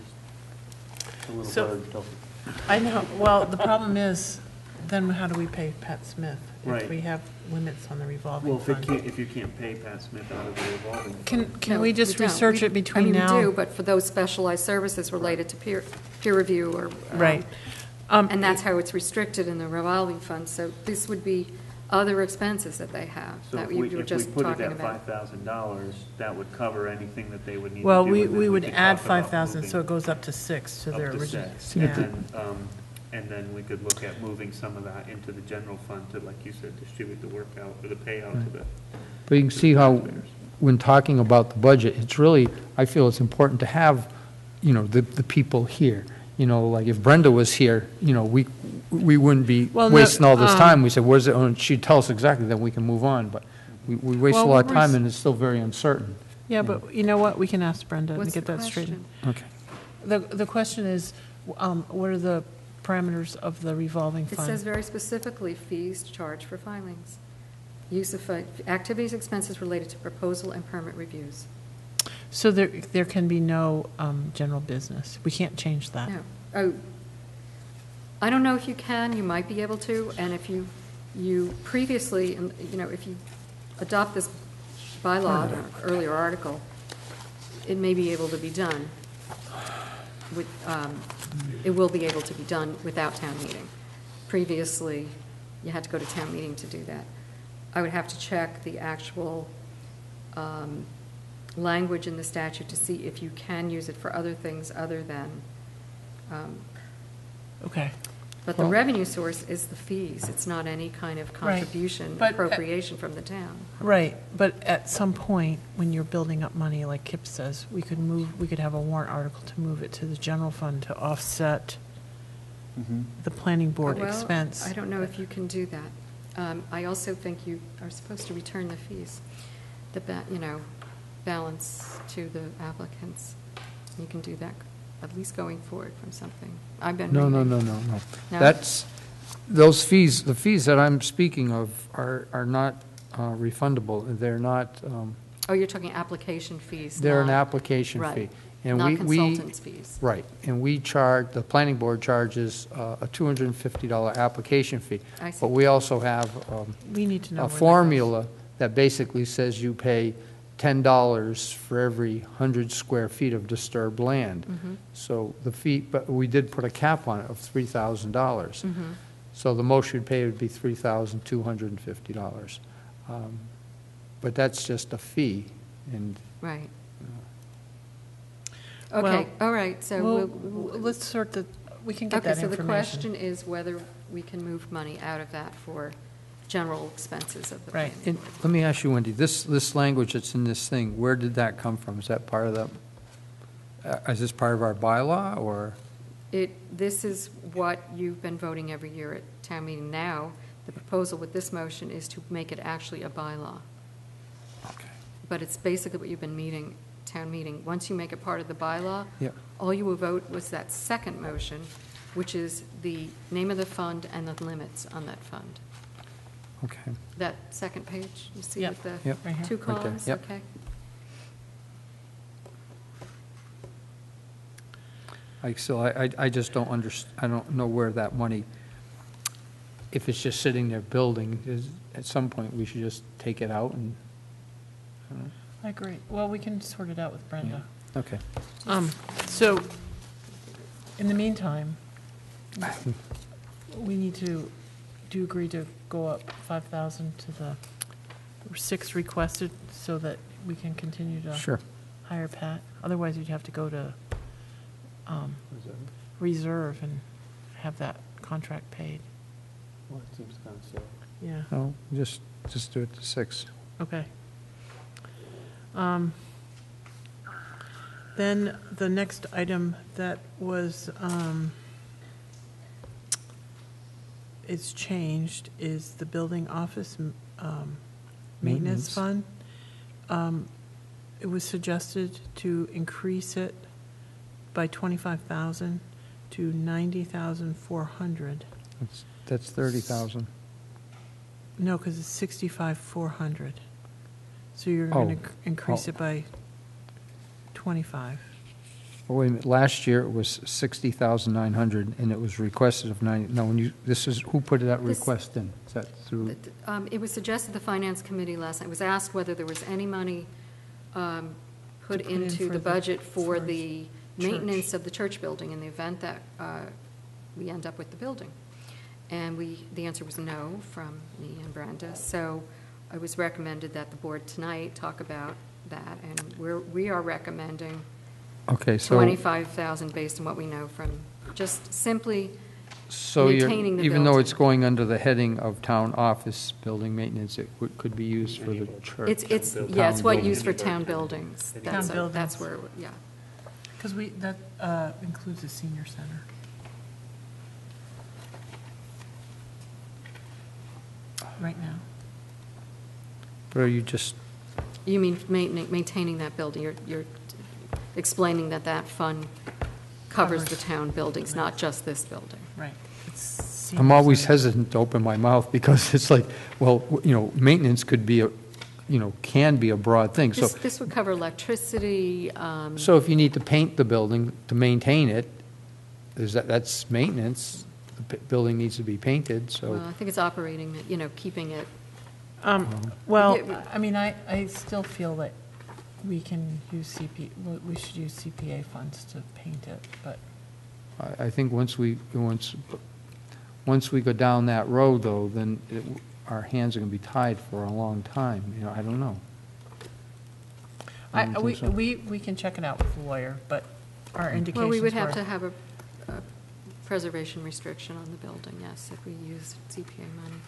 Just a little So- bird token. I know, well, the problem is, then how do we pay Pat Smith? Right. If we have limits on the revolving Well, if it fund? can't, if you can't pay Pat Smith out of the revolving fund. Can, can No, we just don't. research We- it between now? I mean, we do, but for those specialized services related to peer, peer review or. um, Right. Um, And that's how it's restricted in the revolving fund. So this would be other expenses that they have So that if we we, were if we just put it talking at about. five thousand dollars, that would cover anything that they would need to do. Well, we, and then we would could add talk about five thousand, so moving it goes up to six to up their to original. six. Yeah. And then, um, and then we could look at moving some of that into the general fund to, like you said, distribute the workout or the payout to the. But you can see how, when talking about the budget, it's really, I feel it's important to have, you know, the, the people here. You know, like if Brenda was here, you know, we, we wouldn't be Well, no, wasting all this um, time. We said, where's it, and she'd tell us exactly, then we can move on. But we, we waste a Well, lot of we're time s- and it's still very uncertain. Yeah, but you know what, we can ask Brenda to What's get the that straightened. question? Okay. The, the question is, um, what are the parameters of the revolving It fund? says very specifically, fees charged for filings. Use of, fi- activities, expenses related to proposal and permit reviews. So there, there can be no um, general business. We can't change that. No. Oh, I don't know if you can, you might be able to, and if you, you previously, and, you know, if you adopt this bylaw, or earlier article, it may be able to be done with, um, it will be able to be done without town meeting. Previously, you had to go to town meeting to do that. I would have to check the actual um, language in the statute to see if you can use it for other things other than, um, Okay. but the Well- revenue source is the fees. It's not any kind of Right. contribution, But, uh, appropriation from the town. Right, but at some point, when you're building up money, like Kip says, we could move, we could have a warrant article to move it to the general fund to offset Mhm. the planning board Well, expense. I don't know if you can do that. Um, I also think you are supposed to return the fees, the, ba- you know, balance to the applicants. You can do that, at least going forward from something. I've been No, no, reading. no, no, no. No? That's, those fees, the fees that I'm speaking of are, are not uh, refundable. They're not, um, Oh, you're talking application fees, they're an not- application fee. right, And not we we consultants' fees. Right, and we charge, the planning board charges uh, a two hundred fifty dollars application fee. I see. But we also have um, We need to know a where that goes. formula that basically says you pay ten dollars for every one hundred square feet of disturbed land. Mhm. So the fee, but we did put a cap on it of three thousand dollars. Mhm. So the most you'd pay would be three thousand two hundred fifty dollars. Um, But that's just a fee, and Right. Well, Okay, all right, so Well, we'll. w- let's sort the, we can get Okay, that so the information. question is whether we can move money out of that for general expenses of the Right. planning And board. let me ask you, Wendy, this, this language that's in this thing, where did that come from? Is that part of the, uh, is this part of our bylaw, or? It, this is what you've been voting every year at town meeting now. The proposal with this motion is to make it actually a bylaw. Okay. But it's basically what you've been meeting, town meeting. Once you make it part of the bylaw, Yeah. all you will vote was that second motion, which is the name of the fund and the limits on that fund. Okay. That second page, you see Yep. with the Yep. Right here. two Right there. columns? Yep. Okay. I, so I, I- I just don't under, I don't know where that money, if it's just sitting there building, is, at some point, we should just take it out and, I don't know. I agree. Well, we can sort it out with Brenda. Okay. Um, so, in the meantime, we need to, do you agree to go up five thousand to the six requested so that we can continue to Sure. hire Pat? Otherwise, you'd have to go to, um, reserve and have that contract paid. Well, it seems kind of silly. Yeah, No, just, just do it to six. okay. Um, Then the next item that was, um, is changed is the building office um, maintenance Maintenance. fund. Um, It was suggested to increase it by twenty-five thousand to ninety thousand four hundred. That's, that's thirty thousand. No, because it's sixty-five four hundred. So you're Oh. going to increase Oh. it by twenty-five. Oh, wait a minute, last year it was sixty thousand nine hundred, and it was requested of ninety, no, when you, this is, who put that This- request in? Is that through, Um, It was suggested the Finance Committee last night, it was asked whether there was any money um, put To put in into for the the- budget for for the church. maintenance of the church building in the event that uh, we end up with the building. And we, the answer was no from me and Brenda. So it was recommended that the board tonight talk about that. And we're, we are recommending okay, so, twenty-five thousand based on what we know from just simply, so you're, maintaining the even though building. it's going under the heading of town office building maintenance, it would, could be used for the church? it's, it's, building. yeah, it's what Town used for building. town buildings. Town That's, a- buildings. that's where, yeah. Because we, that uh, includes the senior center. Right now. But are you just, You mean maintaining, maintaining that building, you're, you're explaining that that fund covers the Covers. town buildings, not just this building. Right. It's I'm senior always center. hesitant to open my mouth because it's like, well, w- you know, maintenance could be a, you know, can be a broad thing, so. This, this would cover electricity, um, So if you need to paint the building to maintain it, is that, that's maintenance. The p- building needs to be painted, so. well, I think it's operating, you know, keeping it, Um, Well, Yeah, I mean, I, I still feel that we can use C P, we- we should use C P A funds to paint it, but I, I think once we, once, once we go down that road, though, then it, our hands are gonna be tied for a long time, you know, I don't know. I I, don't we, think so. we, we can check it out with the lawyer, but our indications well, we would have were- to have a, a preservation restriction on the building, yes, if we used C P A money.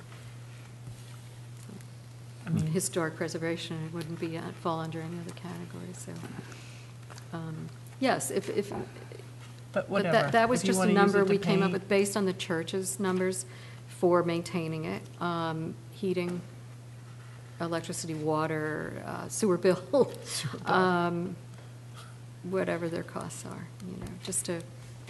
I mean, Historic preservation, it wouldn't be, uh, fall under any other category, so. um, Yes, if, if, but but whatever. that, that was If you just a wanna use number it to we came up paint- with based on the church's numbers for maintaining it, um, heating, electricity, water, uh, sewer bill, Sewer bill. um, whatever their costs are, you know, just to,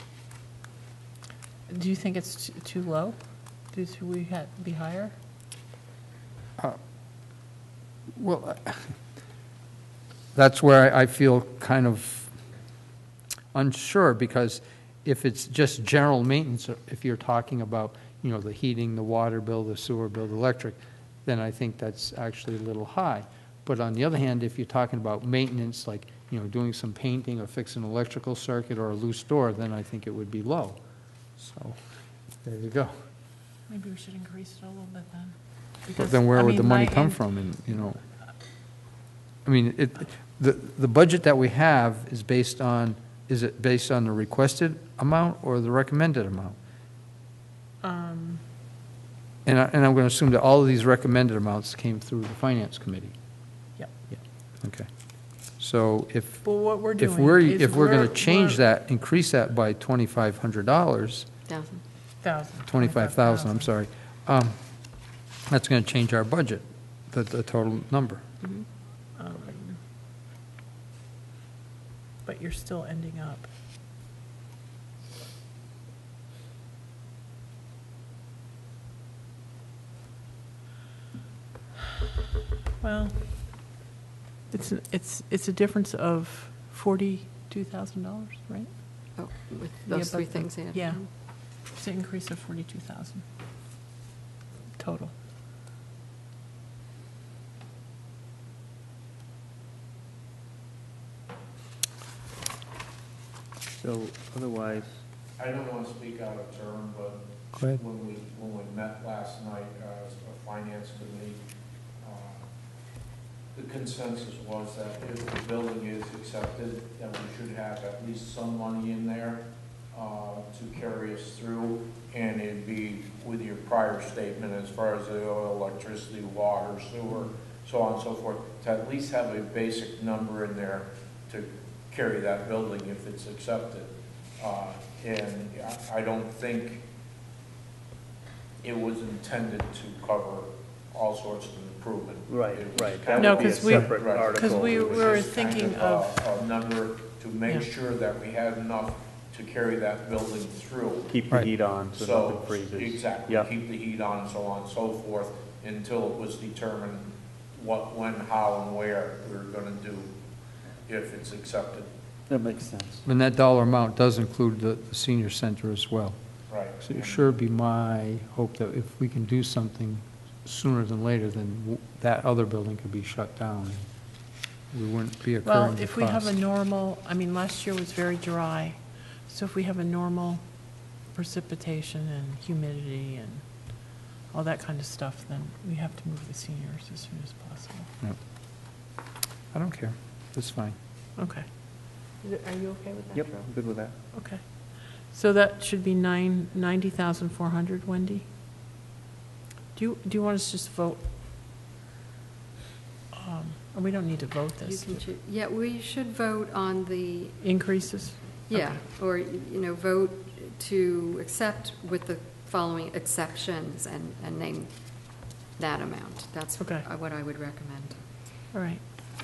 Do you think it's t- too low? Do we ha be higher? Uh, Well, I- that's where I I feel kind of unsure, because if it's just general maintenance, if you're talking about, you know, the heating, the water bill, the sewer bill, the electric, then I think that's actually a little high. But on the other hand, if you're talking about maintenance, like, you know, doing some painting or fixing an electrical circuit or a loose door, then I think it would be low. So, there you go. Maybe we should increase it a little bit then. But Because, then where I would the mean, money my come in- from, and, you know? I mean, it, the, the budget that we have is based on, is it based on the requested amount or the recommended amount? Um, And I, and I'm gonna assume that all of these recommended amounts came through the finance committee. Yep. Okay. So if, Well, what we're doing if we're, is if we're gonna we're- change we're- that, increase that by twenty-five hundred dollars, thousand. Thousand. twenty-five thousand, I'm sorry, um, that's gonna change our budget, the, the total number. Um, But you're still ending up. Well, it's, it's, it's a difference of forty-two thousand dollars, right? Oh, with Yeah, those three but the- things, yeah. Yeah, it's an increase of forty-two thousand total. So otherwise, I don't want to speak out of turn, but Go ahead. when we, when we met last night uh, as a finance committee, uh, the consensus was that if the building is accepted, that we should have at least some money in there uh, to carry us through, and it'd be with your prior statement as far as the oil, electricity, water, sewer, so on and so forth, to at least have a basic number in there to carry that building if it's accepted. Uh, and I, I don't think it was intended to cover all sorts of improvement. Right, It was right. kind No, of- That would be a 'cause we- separate Right. article. 'cause we It was were just kind thinking a- of- A number to make Yeah. sure that we had enough to carry that building through. Keep the Right. heat on so So, nothing freezes. exactly, Yep. keep the heat on and so on and so forth, until it was determined what, when, how, and where we were gonna do if it's accepted. That makes sense. And that dollar amount does include the, the senior center as well. Right. So it sure be my hope that if we can do something sooner than later, then w- that other building could be shut down. We wouldn't be Well, incurring the if we have a cost. normal, I mean, last year was very dry, so if we have a normal precipitation and humidity and all that kind of stuff, then we have to move the seniors as soon as possible. Yep. I don't care. It's fine. Okay. Is it- Are you okay with that, Yep, Joe? I'm good with that. Okay. So that should be nine, ninety thousand four hundred, Wendy? Do you, do you want us to just vote? Um, or we don't need to vote You this. can choo- Yeah, we should vote on the, Increases? yeah, Okay. or, you know, vote to accept with the following exceptions and, and name that amount. That's Okay. uh, what I would recommend. All right.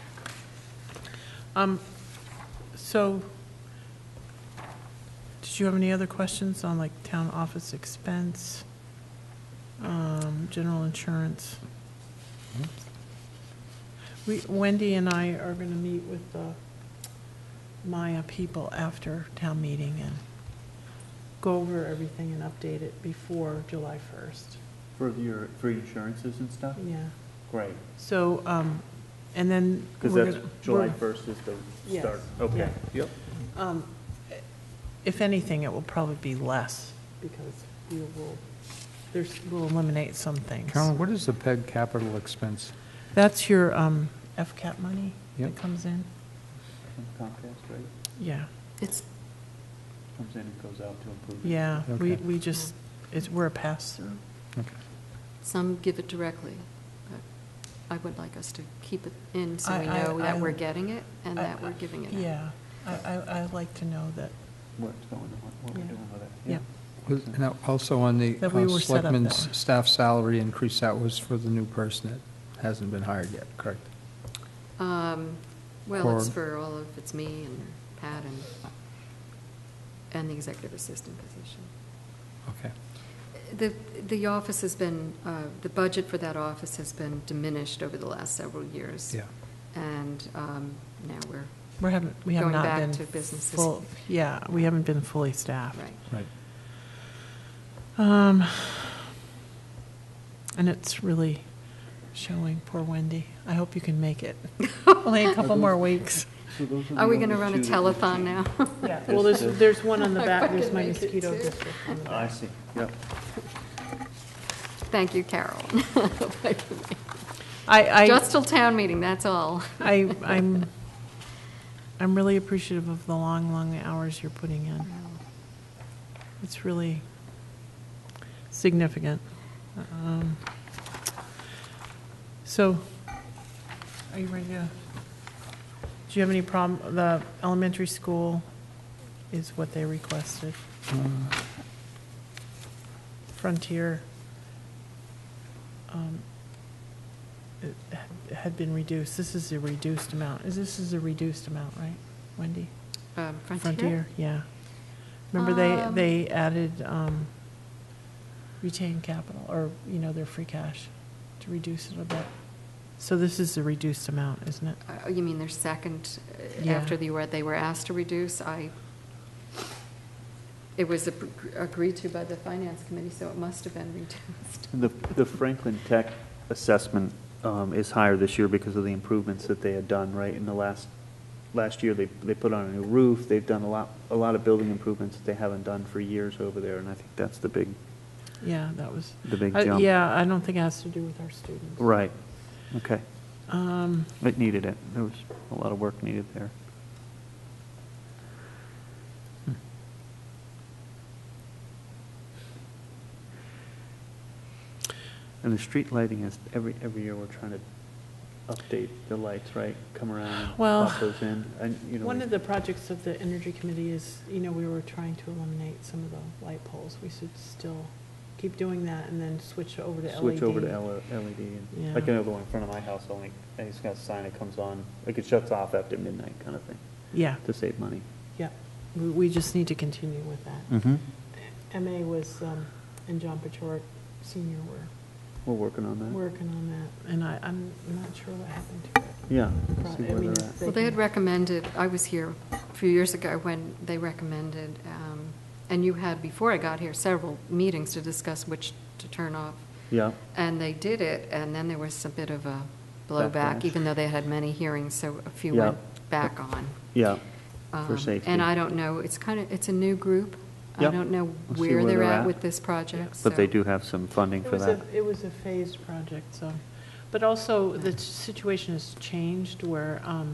Um, so, did you have any other questions on like town office expense, um, general insurance? We, Wendy and I are gonna meet with the Maya people after town meeting and go over everything and update it before July first. For your, for insurances and stuff? Yeah. Great, So, um, and then. because we're that's, gonna- July we're- first is the Yes, start. Okay, yeah. yep. Um, If anything, it will probably be less, because we will, there's, we'll eliminate some things. Carolyn, what is the P E G capital expense? That's your um, F CAT money that Yep. comes in? From Comcast, right? Yeah, It's, Comes in and goes out to improve. yeah, we, Okay. we just, it's, we're a pass-through. Okay. some give it directly, but I would like us to keep it in so we I- I- know that I- we're getting it and I- that we're giving it out. Yeah, I, I, I'd like to know that, What's going on, what we're Yeah. doing with it. yeah. Was- Now, also on the That we uh, were set up that selectmen's way. staff salary increase, that was for the new person that hasn't been hired yet, correct? Um, Well, it's Or- for all of, it's me and Pat and, and the executive assistant position. Okay. The, the office has been, uh, the budget for that office has been diminished over the last several years. Yeah. And um, now we're, We haven't, we have Going not back been to business as- full, yeah, we haven't been fully staffed. right. Right. Um, and it's really showing, poor Wendy. I hope you can make it. Only a couple more weeks. So those Are the we going to only run a two that we telethon should- now? Yeah, well, there's, there's one on the I back, there's can my make it mosquito too. district on the Oh, I back. see, yep. Thank you, Carol. I, Just till town meeting, that's all. I, I, I'm, I'm really appreciative of the long, long hours you're putting in. It's really significant. Um, So, are you ready to, do you have any problem, the elementary school is what they requested. Frontier, um, it had- had been reduced. This is a reduced amount. Is this is a reduced amount, right, Wendy? Um, Frontier? Yeah. Remember they, Um, they added um, retained capital, or, you know, their free cash, to reduce it a bit. So this is a reduced amount, isn't it? Uh, You mean their second, uh, Yeah. after they were, they were asked to reduce? I, it was ag- agreed to by the finance committee, so it must have been reduced. The, the Franklin Tech assessment um, is higher this year because of the improvements that they had done, right? In the last, last year, they, they put on a new roof, they've done a lot, a lot of building improvements that they haven't done for years over there, and I think that's the big, Yeah, that was. the big Uh, jump. Yeah, I don't think it has to do with our students. Right, okay. Um, It needed it. There was a lot of work needed there. And the street lighting is, every, every year we're trying to update the lights, right? Come around and Well, pop those in, and, you know. One of the projects of the Energy Committee is, you know, we were trying to eliminate some of the light poles. We should still keep doing that and then switch over to L E D. Switch over to L E D. and- Yeah. Like I know the one in front of my house only, and it's got a sign that comes on, like it shuts off after midnight kind of thing, Yeah, to save money. yeah. We, we just need to continue with that. Mm-hmm. M A was, um, and John Pachorik Senior were We're working on that. working on that, and I, I'm not sure what happened to it. Yeah, Pro- see I where mean, they're if at. they Well, they had can- recommended, I was here a few years ago when they recommended, um, and you had, before I got here, several meetings to discuss which to turn off. Yeah, And they did it, and then there was a bit of a blowback, Backlash. even though they had many hearings, so a few Yeah. went back on. yeah, for Um, safety. And I don't know, it's kind of, it's a new group. I Yep. don't know We'll see where where they're they're at at. with this project, But they so- do have some funding It for was that. a, it was a phased project, so, but also the situation has changed where, um,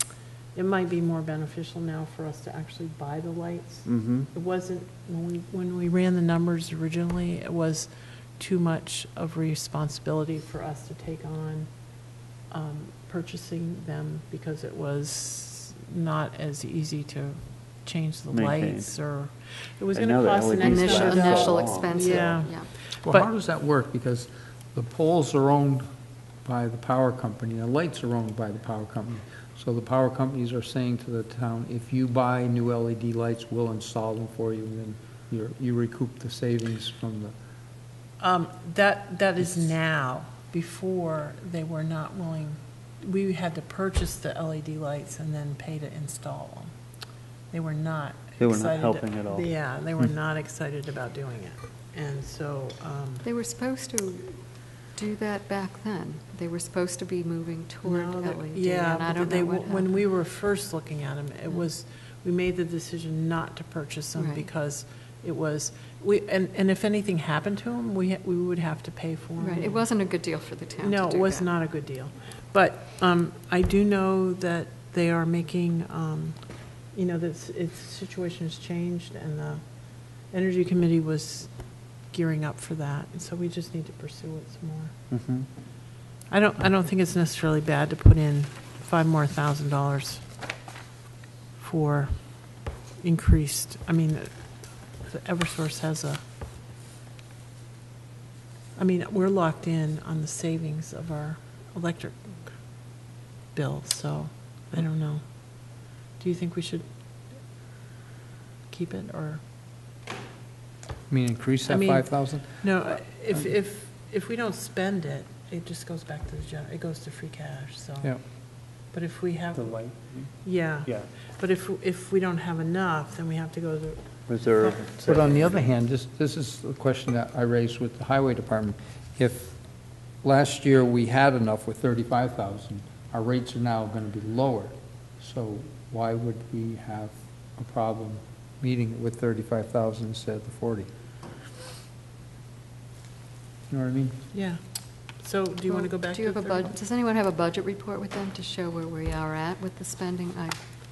it might be more beneficial now for us to actually buy the lights. Mm-hmm, It wasn't, when we, when we ran the numbers originally, it was too much of responsibility for us to take on, um, purchasing them because it was not as easy to change the Maintain. lights or, it was And gonna now the cost an L E Ds extra. Initial, last so initial long. expensive, Yeah. yeah. Well, But- how does that work? Because the poles are owned by the power company, the lights are owned by the power company. So the power companies are saying to the town, if you buy new L E D lights, we'll install them for you, and then you're, you recoup the savings from the, Um, that, that is now. Before, they were not willing, we had to purchase the L E D lights and then pay to install them. They were not They were not excited- helping at all. Yeah, they were not excited about doing it. And so, um, They were supposed to do that back then. They were supposed to be moving toward no, they- L E D, yeah, and I but don't they, know what when we happened. were first looking at them, it was, we made the decision not to purchase them Right. because it was, we, and, and if anything happened to them, we, ha- we would have to pay for them. Right, it wasn't a good deal for the town to do No, that. it was not a good deal. But um, I do know that they are making, um, you know, that its situation has changed, and the Energy Committee was gearing up for that, and so we just need to pursue it some more. mm-hmm. I don't, I don't think it's necessarily bad to put in five more thousand dollars for increased, I mean, the Eversource has a, I mean, we're locked in on the savings of our electric bill, so I don't know. Do you think we should keep it, or, I mean, increase I that mean- five thousand? no, if, if, if we don't spend it, it just goes back to the, gen- it goes to free cash, so. Yeah. But if we have, The light, yeah. yeah, But if, if we don't have enough, then we have to go to, reserve. But on the other hand, this, this is the question that I raised with the highway department. If last year we had enough with thirty-five thousand, our rates are now going to be lower. So why would we have a problem meeting it with thirty-five thousand instead of the forty? You know what I mean? yeah. So do you want to go Well, back do to you have a thirty? bud- Does anyone have a budget report with them to show where we are at with the spending? I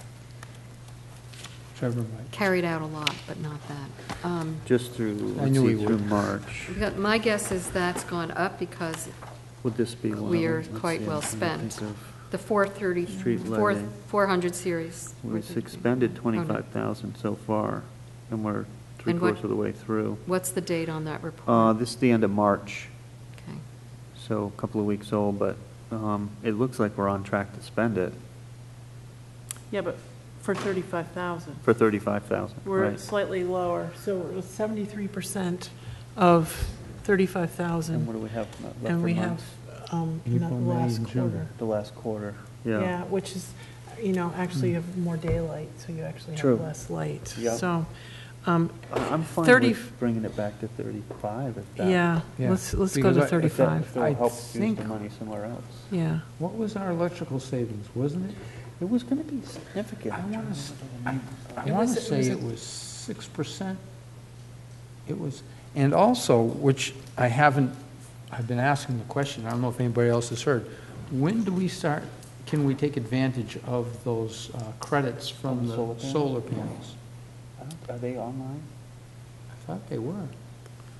Trevor might. carried out a lot, but not that. Um, Just through, I let's knew see, he through would. March. we got- My guess is that's gone up because Would this be one of them? we are Let's quite see, well I'm trying to spent. think of- The four thirty, Street four, lighting. four hundred series. We've expended twenty-five thousand so far, and we're three And what- quarters of the way through. What's the date on that Uh, report? this is the end of March, Okay. so a couple of weeks old, but, um, it looks like we're on track to spend it Yeah, but for thirty-five thousand. for thirty-five thousand, We're right? slightly lower, so it was seventy-three percent of thirty-five And thousand. what do we have left for And we have, months? um, not the April, May, last and June. quarter. The last quarter, Yeah, yeah. which is, you know, actually you have more daylight, so you actually True. have less light. Yeah. So, um, I- I'm fine thirty with bringing it back to thirty-five if that. yeah, Yeah, let's, let's go because I- to if that- If that, thirty-five. if that'll I help use think- the money somewhere else. Yeah. What was our electrical savings, wasn't it? It was gonna be significant. I want to, I It want was- to it say was a- it was six percent. It was, and also, which I haven't, I've been asking the question, I don't know if anybody else has heard, when do we start, can we take advantage of those uh, credits from From the solar panels? solar panels? I don't- Are they online? I thought they were.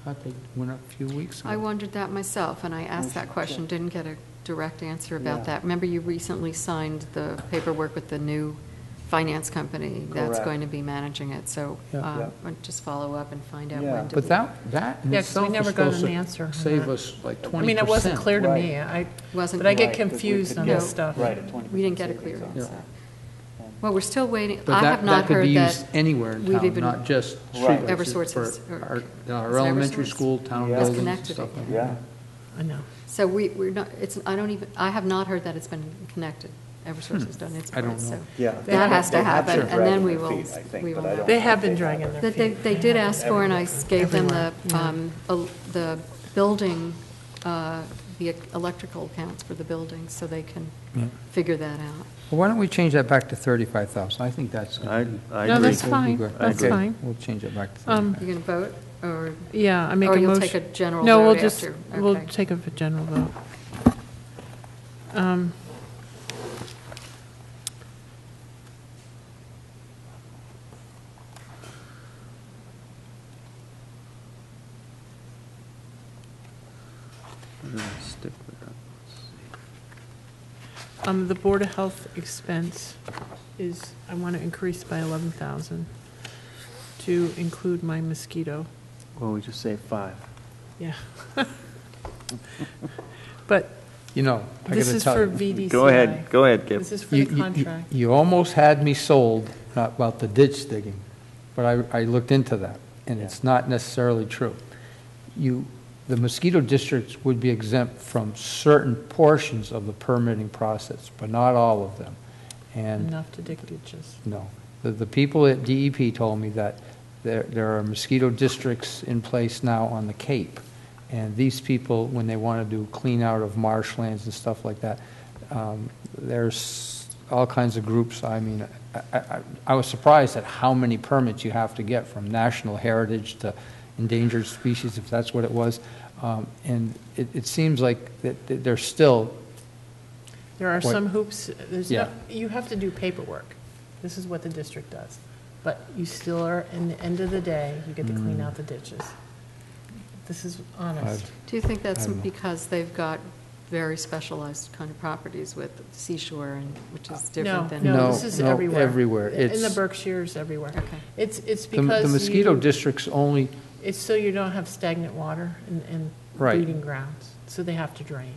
thought they went up a few weeks ago. I wondered that myself, and I asked that question, didn't get a direct answer about Yeah. that. Remember, you recently signed the paperwork with the new finance company that's Correct. going to be managing it, so Yeah. um, Yeah. I'll just follow up and find out Yeah. when to. But that, that in Yeah, 'cause we itself never is got supposed an to answer on save that. us like I twenty mean, percent. it wasn't clear to me, I, Wasn't, but I get Right, 'cause we confused could on get- this stuff. Right, a twenty we didn't get a percent clear savings answer. on it. Well, we're still waiting. But I that, have not that could heard be that. used anywhere in we've town, even- not just Right. streetlights. Eversource It's for is- or- our- is Our it elementary Eversource? school, town Yeah. buildings It's and connected. stuff like that. Yeah. I know. So we, we're not, it's, I don't even, I have not heard that it's been connected. Eversource has done its I don't part, so. know. Yeah. That has to They have happen, been and then dragging we their will, feet, I think, we but will I know. don't They think have been they dragging have. their That feet. they, they did ask for, and I gave them the, Everywhere, um, el- the building, uh, the electrical accounts for the buildings, so they can Yeah. figure that out. Well, why don't we change that back to thirty-five thousand? I think that's. I, I No, agree. that's fine, Good. that's agree. fine. We'll change it back to Um, thirty-five. You gonna vote, or, Yeah, I make or a you'll take a motion. general No, we'll vote just, after? we'll Okay. take a general vote. Um, I'm gonna stick with that. Let's see. Um, the Board of Health expense is, I want to increase by eleven thousand to include my mosquito. Well, we just saved five. Yeah. But You know, I this gotta is tell for you. V D C I. Go ahead, go ahead, Kip. This is for You- the you- you- contract. You almost had me sold about the ditch digging, but I, I looked into that, and it's not necessarily true. You, the mosquito districts would be exempt from certain portions of the permitting process, but not all of them. And Enough to dig ditches. no, the, the people at D E P told me that there, there are mosquito districts in place now on the Cape. And these people, when they want to do clean out of marshlands and stuff like that, um, there's all kinds of groups. I mean, I, I, I was surprised at how many permits you have to get, from national heritage to endangered species, if that's what it was. Um, and it, it seems like that that there's still, There are What- some hoops, there's Yeah. no, you have to do paperwork. This is what the district does. But you still are, in the end of the day, you get to clean out the ditches. This is honest. Do you think that's I don't know. because they've got very specialized kind of properties with seashore, and, which is No, different than? no, No, this is no, everywhere. everywhere. In the It's- Berkshires, everywhere. Okay. It's, it's the, because the mosquito you- districts only, It's so you don't have stagnant water in, in Right. breeding grounds, so they have to drain.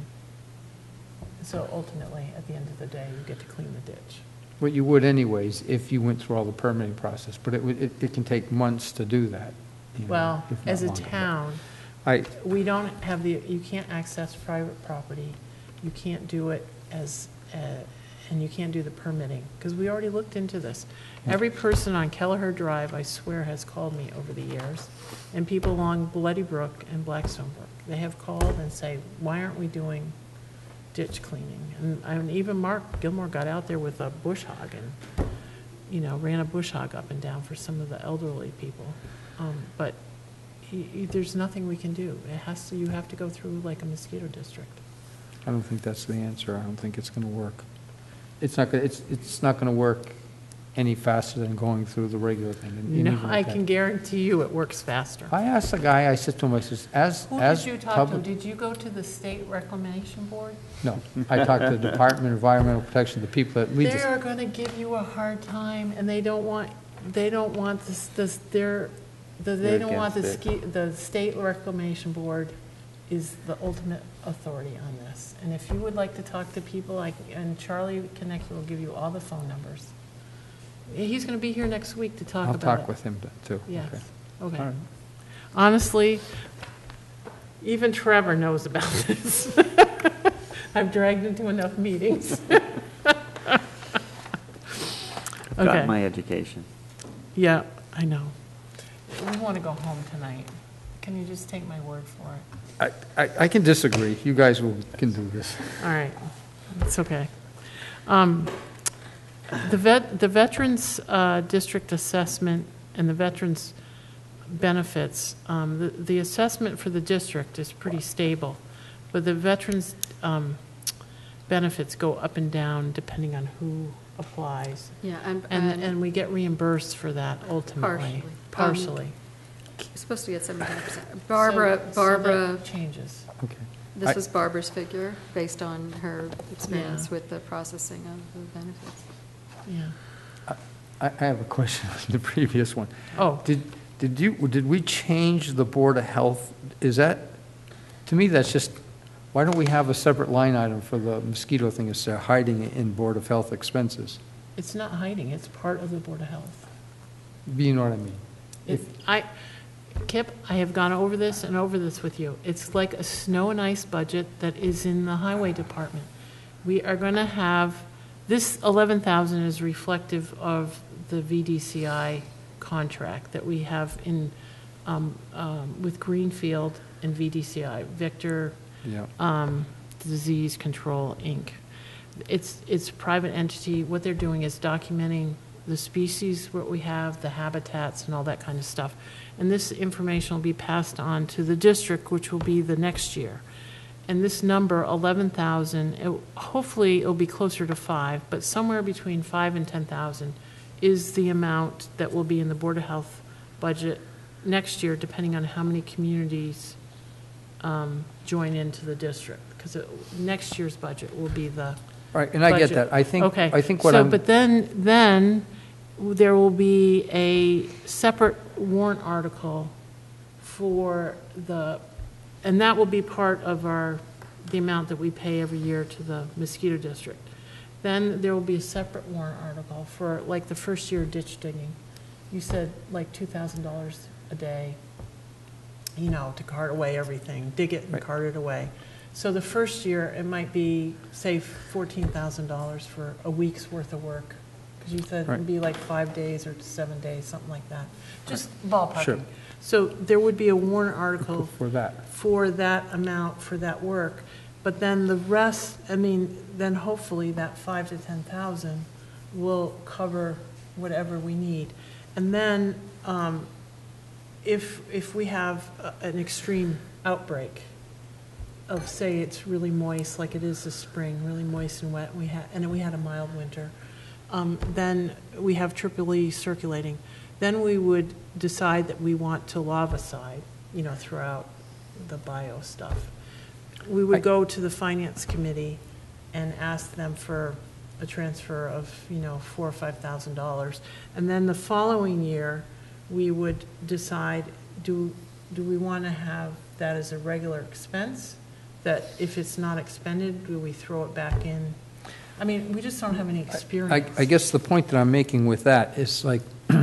So ultimately, at the end of the day, you get to clean the ditch. what you would anyways, if you went through all the permitting process, but it would, it, it can take months to do that. you know, Well, if not as a longer. town, I, we don't have the, you can't access private property, you can't do it as, uh, and you can't do the permitting, because we already looked into this. Every person on Kelleher Drive, I swear, has called me over the years, and people along Bloody Brook and Blackstone Brook. They have called and say, why aren't we doing ditch cleaning? And, and even Mark Gilmore got out there with a bush hog and, you know, ran a bush hog up and down for some of the elderly people. Um, But y- y- there's nothing we can do. It has to, you have to go through like a mosquito district. I don't think that's the answer. I don't think it's going to work. It's not, gonna- it's, it's not going to work any faster than going through the regular thing. and- and No, even I with can that. guarantee you it works faster. I asked the guy, I said to him, I says, as, Who as did you talk to? public. Did you go to the State Reclamation Board? No, I talked to the Department of Environmental Protection, the people that lead They this. are gonna give you a hard time, and they don't want, they don't want this, this, they're, the- they They're don't want the against ski, the State Reclamation is the ultimate authority on this. And if you would like to talk to people, like, and Charlie Konecki will give you all the phone numbers. He's gonna be here next week to talk I'll about it. talk with him too. Yes, Okay. okay. All right. Honestly, even Trevor knows about this. I've dragged him to enough meetings. Got Okay. my education. Yeah, I know. We want to go home tonight. Can you just take my word for it? I, I, I can disagree. You guys will, can do this. All right, it's okay. Um, The vet, the Veterans uh, District Assessment and the Veterans Benefits, um, the, the assessment for the district is pretty stable, but the Veterans um, Benefits go up and down depending on who applies. Yeah, and, And, and and we get reimbursed for that ultimately. Partially. Um, Partially. supposed to be at seventy-five percent. Barbara, So- so Barbara, that changes. Okay. this I- was Barbara's figure, based on her experience Yeah. with the processing of the benefits. Yeah. I I have a question on the previous one. Oh. Did, did you, did we change the Board of Health? Is that, to me, that's just, why don't we have a separate line item for the mosquito thing instead of hiding it in Board of Health expenses? It's not hiding, it's part of the Board of Health. You know what I mean? It, I, Kip, I have gone over this and over this with you. It's like a snow and ice budget that is in the highway department. We are going to have, this eleven thousand is reflective of the V D C I contract that we have in, um, um, with Greenfield and V D C I, Vector Yeah. um, Disease Control, Incorporated. It's, it's a private entity. What they're doing is documenting the species, what we have, the habitats, and all that kind of stuff. And this information will be passed on to the district, which will be the next year. And this number, eleven thousand, it, hopefully it'll be closer to five, but somewhere between five and ten thousand is the amount that will be in the Board of Health budget next year, depending on how many communities um, join into the district. Because next year's budget will be the Right, and I get budget. that. I think, Okay. I think what So, I'm, but then, then there will be a separate warrant article for the, and that will be part of our, the amount that we pay every year to the mosquito district. Then there will be a separate warrant article for, like, the first year ditch digging. You said like two thousand dollars a day, you know, to cart away everything, dig it and Right. cart it away. So the first year, it might be, say, fourteen thousand dollars for a week's worth of work. Because you said Right. it'd be like five days or seven days, something like that. Just ballparking. Sure. So there would be a warrant article for that. for that amount, for that work. But then the rest, I mean, then hopefully that five to ten thousand will cover whatever we need. And then, um, if, if we have a- an extreme outbreak of, say, it's really moist, like it is this spring, really moist and wet, we had, and then we had a mild winter, um, then we have triple E circulating. Then we would decide that we want to larvicide, you know, throughout the bio stuff. We I- would go to the finance committee and ask them for a transfer of, you know, four or five thousand dollars. And then the following year, we would decide, do, do we want to have that as a regular expense? That if it's not expended, do we throw it back in? I mean, we just don't have any I, experience. I guess the point that I'm making with that is like,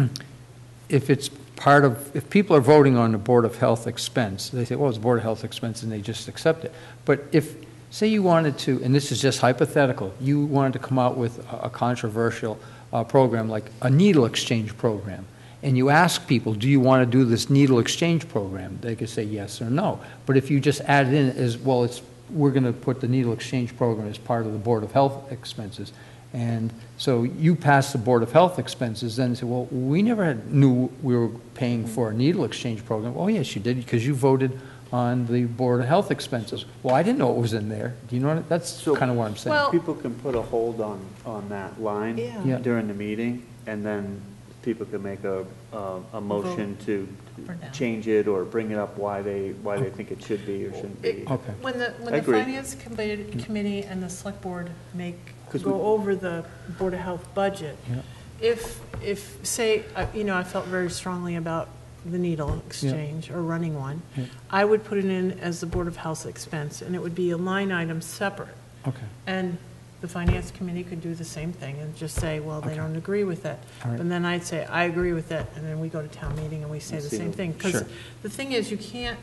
if it's part of, if people are voting on the Board of Health expense, they say, well, it's Board of Health expense, and they just accept it. But if, say you wanted to, and this is just hypothetical, you wanted to come out with a a controversial uh, program, like a needle exchange program, and you ask people, do you want to do this needle exchange program? They could say yes or no. But if you just add it in as, well, it's, we're going to put the needle exchange program as part of the Board of Health expenses. And so you pass the Board of Health expenses, then say, well, we never had, knew we were paying for a needle exchange program. Oh, yes, you did, because you voted on the Board of Health expenses. Well, I didn't know it was in there. Do you know what, that's So- kind of what I'm saying. Well- People can put a hold on, on that line Yeah. Yeah. during the meeting, and then people can make a, a, a motion to For now. change it or bring it up why they, why they think it should be or shouldn't be. It- Okay. When the, when I the agree. finance committee, committee and the select board make, 'Cause go we- over the Board of Health budget, Yeah. if, if, say, uh, you know, I felt very strongly about the needle exchange or running one, Yeah. I would put it in as the Board of Health expense, and it would be a line item separate. Okay. And the finance committee could do the same thing and just say, well, they Okay. don't agree with it. All right. And then I'd say, I agree with it, and then we go to town meeting and we say And the see same what- thing. Because Sure. the thing is, you can't,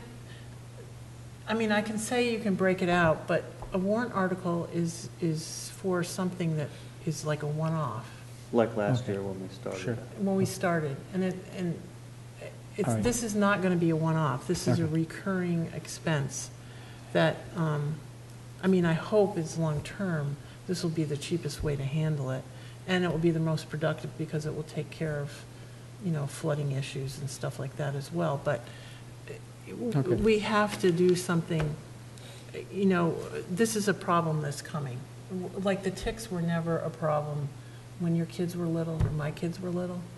I mean, I can say you can break it out, but a warrant article is, is for something that is like a one-off Like last Okay. year when we started. Sure. when we started. And it, and it's, All right. this is not going to be a one-off. This is a Okay. recurring expense that, um, I mean, I hope is long-term. This will be the cheapest way to handle it. And it will be the most productive because it will take care of, you know, flooding issues and stuff like that as well. But uh, Okay. we have to do something, you know, this is a problem that's coming. Like the ticks were never a problem when your kids were little or my kids were little.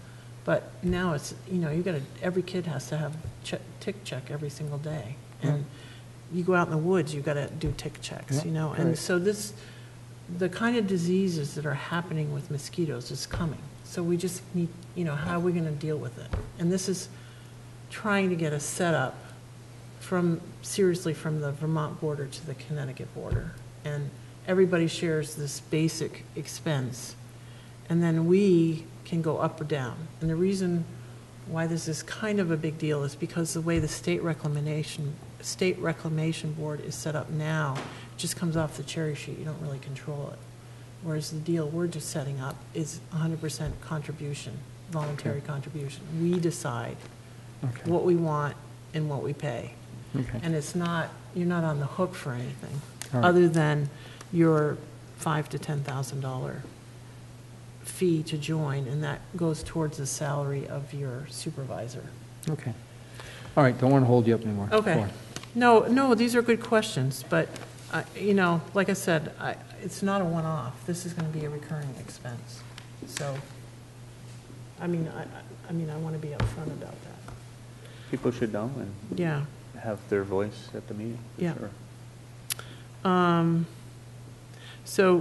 But now it's, you know, you gotta, every kid has to have check, tick check every single day. And you go out in the woods, you gotta do tick checks, you know? And right. so this, the kind of diseases that are happening with mosquitoes is coming. So we just need, you know, how are we gonna deal with it? And this is trying to get a setup from, seriously, from the Vermont border to the Connecticut border. And everybody shares this basic expense. And then we can go up or down. And the reason why this is kind of a big deal is because the way the state reclamation, state reclamation board is set up now, it just comes off the cherry sheet. You don't really control it. Whereas the deal we're just setting up is one hundred percent contribution, voluntary Okay. contribution. We decide Okay. what we want and what we pay. Okay. And it's not, you're not on the hook for anything, All right. other than your five to ten thousand dollar fee to join, and that goes towards the salary of your supervisor. Okay. All right, don't want to hold you up anymore. Go Okay. on. No, no, these are good questions, but, uh, you know, like I said, I, it's not a one-off. This is going to be a recurring expense. So, I mean, I, I- I mean, I want to be upfront about that. People should know and Yeah. have their voice at the meeting, for Yeah. sure. Um, so,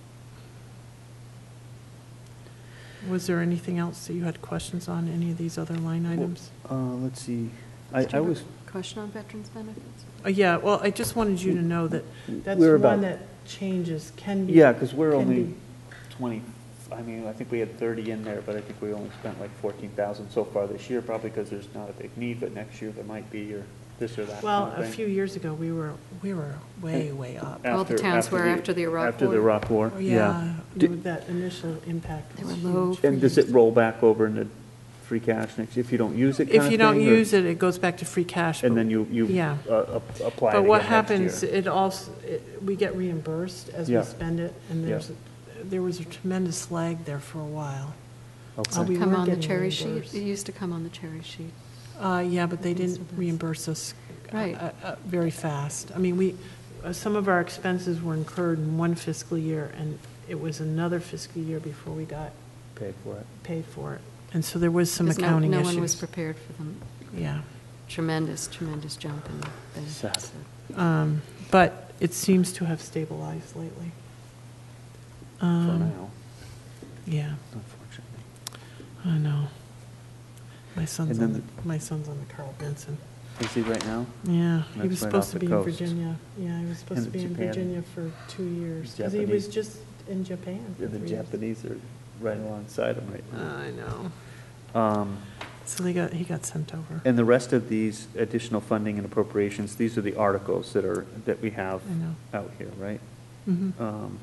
was there anything else that you had questions on, any of these other line items? Uh, let's see, I, Do you I have a was, Question on veterans benefits? Uh, yeah, well, I just wanted you to know that that's We're one about- that changes, can be. yeah, because we're can only be- twenty, I mean, I think we had thirty in there, but I think we only spent like fourteen thousand so far this year, probably because there's not a big need, but next year there might be, or this or that Well, kind a of thing. few years ago, we were, we were way, way up. All the After- towns were after the Iraq After the War? Iraq War, Oh, yeah. Yeah, that initial impact They was were low huge. for And does it roll back over into free cash next, if you don't use it kind If of you don't thing, or- use it, it goes back to free cash. And but- then you, you Yeah. uh, ap- apply it But what again next happens, year. it also, it- we get reimbursed as we Yeah. spend it, and Yeah. there's, there was a tremendous lag there for a while. Okay. Uh, we Come were on the getting cherry sheet? reimbursed. It used to come on the cherry sheet. Uh, yeah, but they Most didn't of this. reimburse us uh, Right. uh, uh, very fast. I mean, we, uh, some of our expenses were incurred in one fiscal year, and it was another fiscal year before we got Paid for it. paid for it. And so there was some 'Cause no- accounting No one was issues. prepared for them. Yeah. Tremendous, tremendous jump in the Sad. benefits. Um, But it seems to have stabilized lately. For Um, now, Yeah, unfortunately. I know. My son's And then on the, my son's on the Carl Benson. Is he right now? Yeah, he That's was right supposed off to the be in coast. Virginia. Yeah, he was supposed to In be in Japan. Virginia for two years. Because he Japanese. was just in Japan for Yeah, the three years. Japanese are right alongside him right now. I know. Um, So they got, he got sent over. And the rest of these additional funding and appropriations, these are the articles that are, that we have I know. out here, right? Mhm. Um,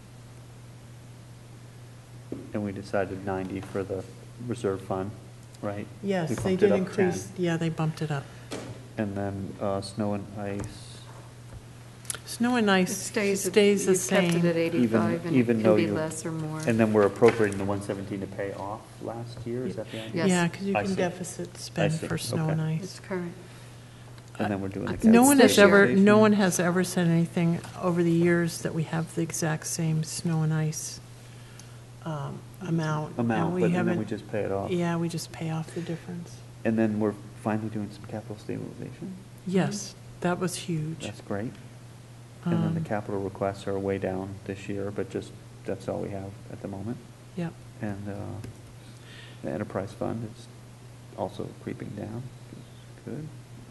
And we decided ninety for the reserve fund, right? Yes, We they bumped it did up increase, ten. yeah, they bumped it up. And then uh, snow and ice, Snow and It ice stays, at- stays the you've kept it same. at eighty-five, and it even can though be you- less or more. and then we're appropriating the one seventeen to pay off last year, is that the idea? Yes. Yeah, because you I can see. deficit spend see, for snow okay. and ice. It's current. And then we're doing the. No capital one has ever, stabilization. no one has ever said anything over the years that we have the exact same snow and ice um, amount. and Amount, we but then we haven't- just pay it off. Yeah, we just pay off the difference. And then we're finally doing some capital stabilization. Yes, that was huge. That's great. And then the Um, capital requests are way down this year, but just, that's all we have at the moment. Yep. And uh, the enterprise fund is also creeping down, good.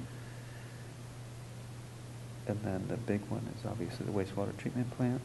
And then the big one is obviously the wastewater treatment plant.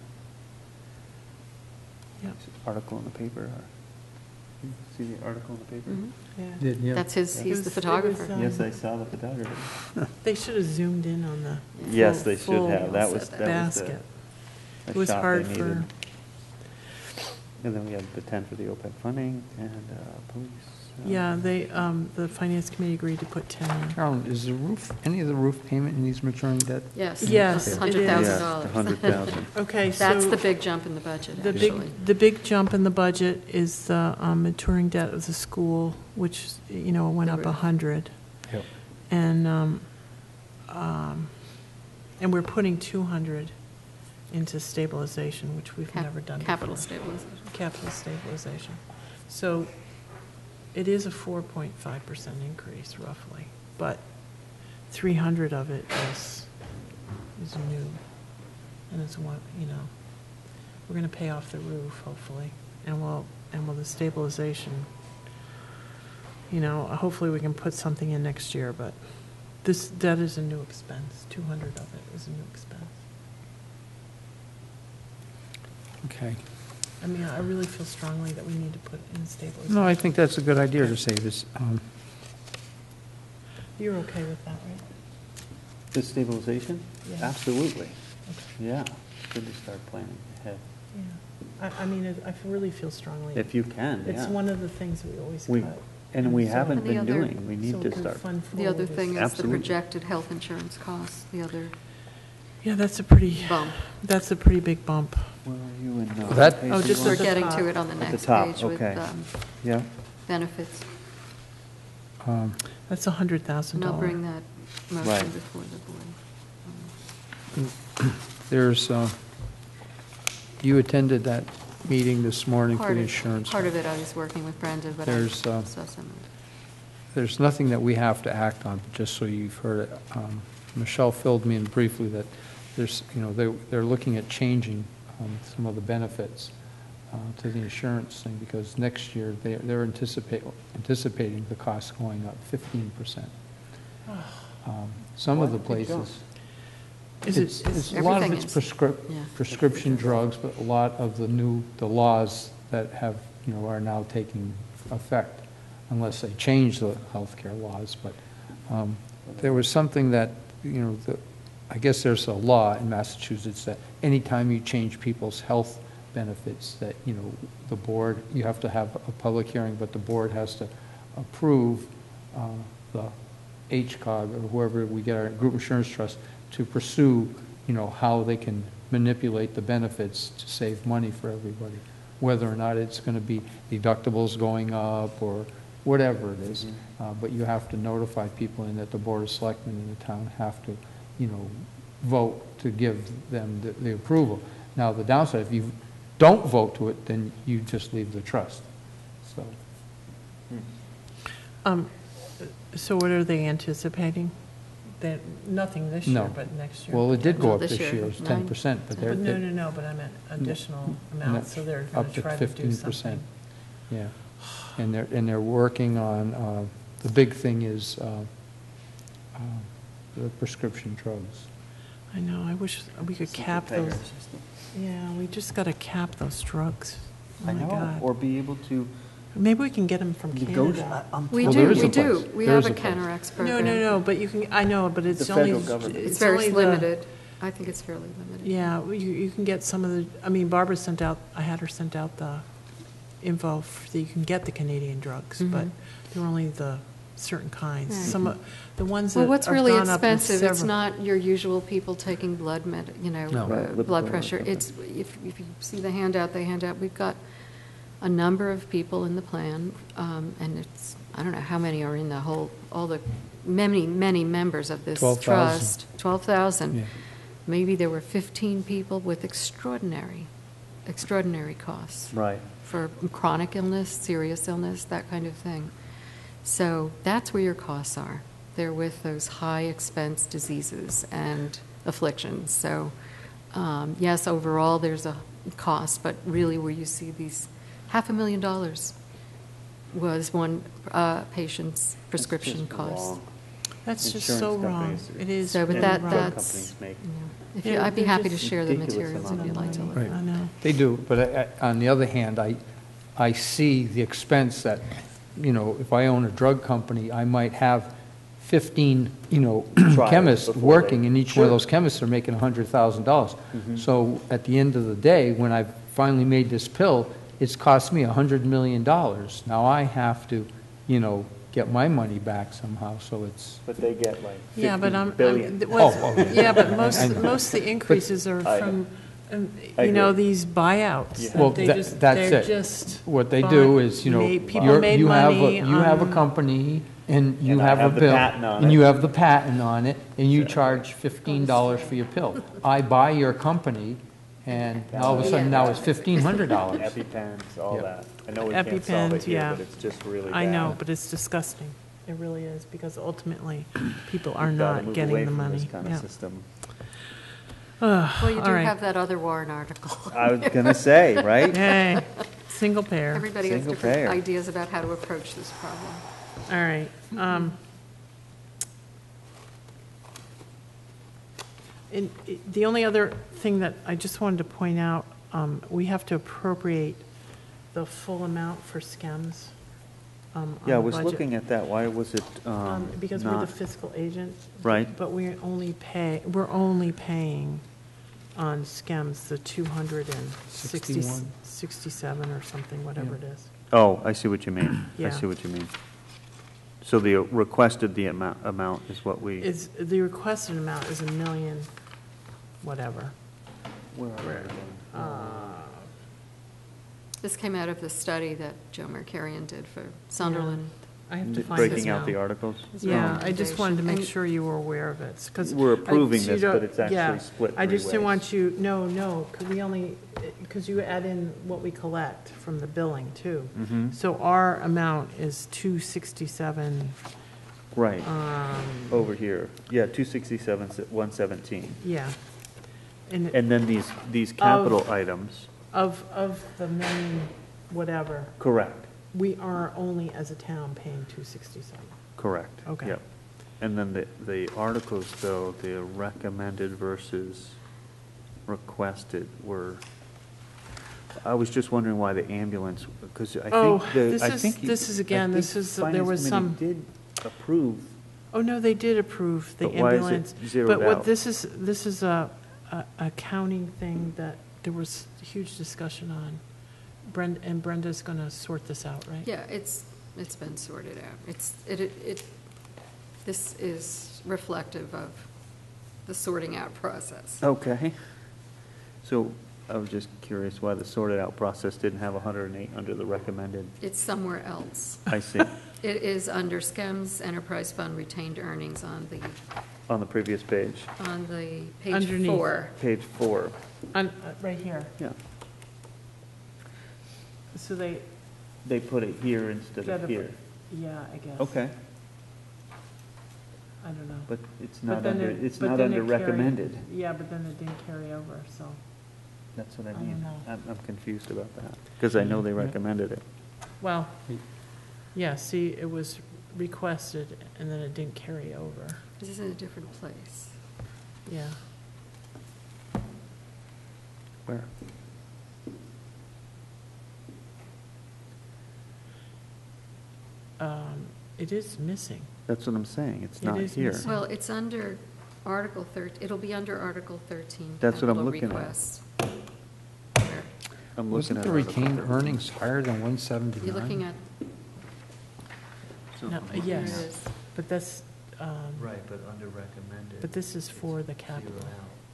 Yep. Article in the paper, or, you see the article in the paper? Mhm. Yeah. Did, yeah. That's his, Yeah. he's It the was- it was, photographer. um, Yes, I saw the photographer. They should have zoomed in on the Yes, full- they should full have, that was, that was the. basket. the It was shot they hard needed. for, And then we have the ten for the OPEB funding and uh, police. uh, yeah, they, um, the finance committee agreed to put ten in. Carolyn, is the roof, any of the roof payment in these maturing debt? Yes. Yes, it is. Hundred thousand dollars. Yeah, a hundred thousand. Okay, so. That's the big jump in the budget, The actually. big, the big jump in the budget is the um, maturing debt of the school, which, you know, went The up a roof. hundred. Yep. And, um, um, and we're putting two hundred into stabilization, which we've Cap- never done before. Capital stabilization. Capital stabilization. So it is a four point five percent increase roughly, but three hundred of it is, is new. And it's one, you know, we're gonna pay off the roof, hopefully, and we'll, and with the stabilization, you know, hopefully we can put something in next year, but this, that is a new expense. two hundred of it is a new expense. Okay. I mean, I really feel strongly that we need to put in stabilization. No, I think that's a good idea to say this. Um, You're okay with that, right? The stabilization? Yeah. Absolutely. Okay. Yeah, good to start planning ahead. Yeah. I, I mean, it- I really feel strongly. If you can, It's yeah. one of the things we always We, cut. and we so- haven't And the been other- doing, we so need we to can start. fund The other forward thing is the Absolutely. projected health insurance costs, the other Yeah, that's a pretty, bump. that's a pretty big bump. Where are you in? uh, That- page Oh, just one? We're at the getting top. to it on the At the next top, page with okay. um, Yeah, benefits. um, That's a hundred thousand And I'll dollars. bring that motion Right. before the board. There's, uh, you attended that meeting this morning for Part the of- insurance. Part of it I was working with Brenda, but I There's, uh, saw some of it. There's nothing that we have to act on, just so you've heard it. Um, Michelle filled me in briefly that there's, you know, they, they're looking at changing um, some of the benefits uh, to the insurance thing, because next year, they- they're anticipate, anticipating the costs going up fifteen percent. Um, Some of the places. Is it, It's, is, it's, a lot of Everything it's is. prescrip, Yeah. prescription drugs, but a lot of the new, the laws that have, you know, are now taking effect, unless they change the healthcare laws, but um, there was something that, you know, the, I guess there's a law in Massachusetts that anytime you change people's health benefits, that, you know, the board, you have to have a public hearing, but the board has to approve uh, the H C O G or whoever we get our group insurance trust to pursue, you know, how they can manipulate the benefits to save money for everybody, whether or not it's going to be deductibles going up or whatever it is. Uh, But you have to notify people, and that the Board of Selectmen in the town have to, you know, vote to give them the, the approval. Now, the downside, if you don't vote to it, then you just leave the trust, so. um, so what are they anticipating? That, nothing this year, No. but next year? Well, it did go No, up this this year, year, it's nine- ten percent, but they're. But no, they- no, no, but I meant additional amounts, so they're going Up to to try to do fifteen percent, something. yeah. And they're, and they're working on, uh, the big thing is uh, uh, the prescription drugs. I know, I wish we could cap Single those. payer system. Yeah, we just got to cap those drugs. Oh I my know, God. or be able to Maybe we can get them from negotiate. Canada. I'm We Well, do, there is we a do. place. We There have is a a place. Canarex No, program. no, no, but you can, I know, but it's The only. federal government. It's very only the- limited. I think it's fairly limited. Yeah, well, you, you can get some of the, I mean, Barbara sent out, I had her sent out the info f- that you can get the Canadian drugs, but Mhm. they're only the certain kinds. Right. Some, of the ones that Well, what's have really gone up in expensive, it's several- not your usual people taking blood med, you know, No. uh, Right, lipid blood oil, pressure. okay. It's, if, if you see the handout they hand out, we've got a number of people in the plan, um, and it's, I don't know how many are in the whole, all the, many, many members of this twelve thousand. trust. twelve thousand. Yeah. Maybe there were fifteen people with extraordinary, extraordinary costs. Right. For chronic illness, serious illness, that kind of thing. So that's where your costs are. They're with those high-expense diseases and afflictions. So, um, yes, overall, there's a cost, but really where you see these, half a million dollars was one uh, patient's prescription That's just cost. wrong. That's just Insurance so wrong. companies- It is So, but really that, wrong. drug that's, companies make- you know, if you, They're- I'd be they're happy to just share the ridiculous materials if amount you'd of like to money. look. I know. They do, but I- I- on the other hand, I, I see the expense that, you know, if I own a drug company, I might have fifteen, you know, Trials chemists before working, they- and each one of Sure. those chemists are making one hundred thousand dollars. Mhm. So at the end of the day, when I've finally made this pill, it's cost me one hundred million dollars. Now I have to, you know, get my money back somehow, so it's, But they get like Yeah, but I'm, fifty I'm, billion. th- what's- Oh, oh. yeah, but most, I know. most of the increases are I from, um, I you know, agree. these buyouts. Yeah. that well, they that- just- that's they're it. just What they do bought- is, you know, made- people you're- made you have a, money you have a on- company, and you And I have a have the bill. patent on And it. you have the patent on it, and you So- charge fifteen dollars for your pill. I buy your company, and all of a sudden now it's fifteen hundred dollars. EpiPens, all Yep. that. I know we can't solve it EpiPens, here, yeah. but it's just really bad. I know, but it's disgusting. It really is, because ultimately, people are We've gotta not move getting away the from money. this kind of Yeah. system. Well, you All do right. have that other warrant article. I was gonna say, right? Yay, single payer. Everybody has Single different payer. ideas about how to approach this problem. All right. um, And it- the only other thing that I just wanted to point out, um, we have to appropriate the full amount for SCEMS. um, on Yeah, I the was budget. looking at that. Why was it Um, um, Because we're the not? fiscal agent. Right. But we only pay, we're only paying on SCEMS the two hundred and sixty, sixty-one. sixty-seven or something, whatever it Yeah. is. Oh, I see what you mean. I Yeah. see what you mean. So the requested the amount, amount is what we. Is, the requested amount is a million, whatever. Where are we Where? again? Uh, This came out of the study that Joe Mercarian did for Sunderland. I have to find this Breaking out now. the articles? His Yeah, I just wanted to make recommendation. sure you were aware of it, because. We're approving this, but it's actually split I just three didn't ways. want you, no, no, because we only, because you add in what we collect from the billing, too. Mhm. So our amount is two sixty-seven, Right, um, over here. Yeah, two sixty-seven, one seventeen. yeah. And And then these, these capital items, of, of the million, whatever, correct, we are only, as a town, paying two sixty-seven. correct. Okay. Yep. And then the, the articles, though, the recommended versus requested were, I was just wondering why the ambulance, because I Oh, think the, this I is- think. you- this is I again, think this is- there Finance was Committee some- did approve, Oh, no, they did approve the But why is it ambulance. zeroed But what out? this is, this is a, a accounting thing that there was huge discussion on. Brenda, and Brenda's going to sort this out, right? Yeah, it's, it's been sorted out. It's, it, it, it- this is reflective of the sorting out process. okay. So I was just curious why the sorted out process didn't have one hundred and eight under the recommended. It's somewhere else. I see, It is under SCEMS Enterprise Fund retained earnings on the, on the previous page, on the page Underneath. four. page four, On, uh, right here. yeah. So they, They put it here instead Instead of of- here. yeah, I guess. Okay, I don't know. but it's But not then under, it- it's but not then under it carried- recommended. Yeah, but then it didn't carry over, so. That's what I I don't mean. know. I'm, I'm confused about that, because I know they Yeah. recommended it. Well, yeah, see, it was requested and then it didn't carry over. This is in a different place. Yeah. Where? Um, It is missing. That's what I'm saying, it's It not is here. missing. Well, it's under Article thir, it'll be under Article thirteen. That's what I'm capital looking at. requests. Where? I'm looking Wasn't at the Article retained thirteen. earnings higher than one seventy-nine? You're looking at, So- No, here it yes, is. but that's, um, Right, but under recommended. but this is for the it's capital. zeroed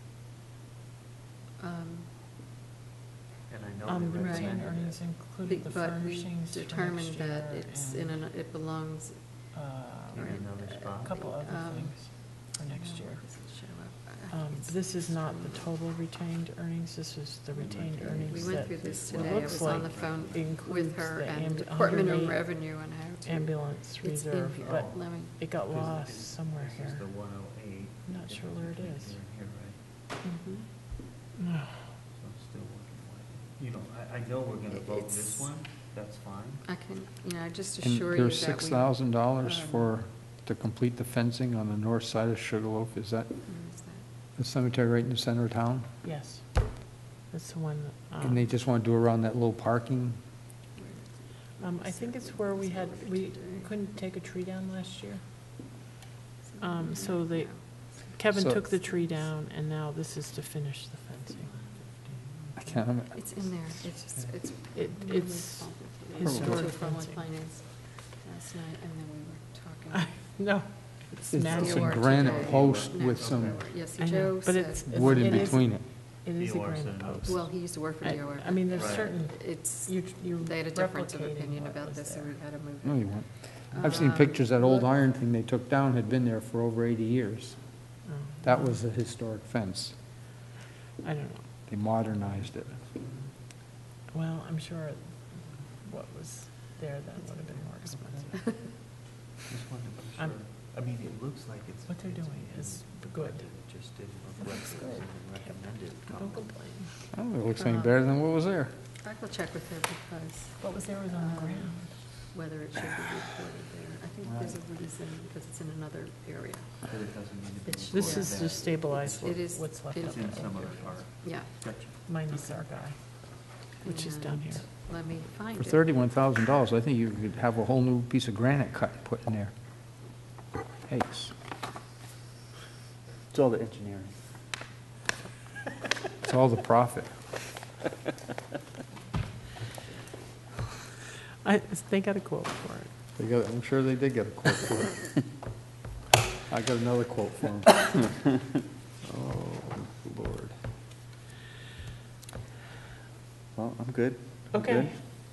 out. Um, And I know Um, they the Right. retained recommended earnings it. included the But we furnishings for determined next that year it's in, and, an it belongs, uh, In another a spot. couple other Um, things for next year. where does it show up? I think Um, it's- This is not the total retained earnings, this is the retained We earnings went that through this it today. I looks was on like the phone includes with her the and ambu- Department of 108 Revenue on how to. ambulance It's in reserve, here. but Let me, it got Because lost it's- somewhere This is here. the one oh eight. I'm not sure where it is. Here, here, right? mhm. So I'm still working why, you know, I, I know we're gonna vote It's- this one, that's fine. I can, you know, I just And assure you that we. there's six thousand dollars um, for, to complete the fencing on the north side of Sugarloaf. Is that Where is that? the cemetery right in the center of town? Yes, that's the one. that, And they um, just want to do around that little parking? Um, I think it's where we had, we couldn't take a tree down last year. Um, so they, Kevin So- took the tree down, and now this is to finish the fencing. I can't, remember. It's in there, it's just, it's. It- really it's complicated. historic To from fencing. finance last night, and then we were talking. No, it's It's manual. just a Or granite today. post No, with some Yes, I know, Joe but said, it's- it's- wood in it is- between it. It is a Dior granite said no. post. well, he used to work for I, D O R. I mean, there's Right. certain, It's, you, you they had a difference of replicating opinion what about was this, so there. we had to move No, it. you won't. I've seen Um, pictures, that old look- iron thing they took down had been there for over eighty years. Oh, That was a historic fence. I don't know. They modernized it. Well, I'm sure what was there then would have been more expensive. Just wanted to be I'm- sure. I mean, it looks like it's. What they're it's doing been is good. funded, It just didn't look like it was even recommended. Don't complain. I don't think it looks any better than what was there. I will check with her because What was there was on the um, ground. whether it should be reported there. I think there's a reason, because it's in another area. But it doesn't need to be. It's- This recorded is there. to stabilize what- It is- what's left it- of It's in it, some other part. Yeah. Gotcha. minus our guy, which is down here. And Let me find For it. thirty-one thousand dollars, I think you could have a whole new piece of granite cut and put in there. Thanks. It's all the engineering. It's all the profit. I, they got a quote for it. They got, I'm sure they did get a quote for it. I got another quote for them. Oh, Lord. Well, I'm good. I'm Okay. good.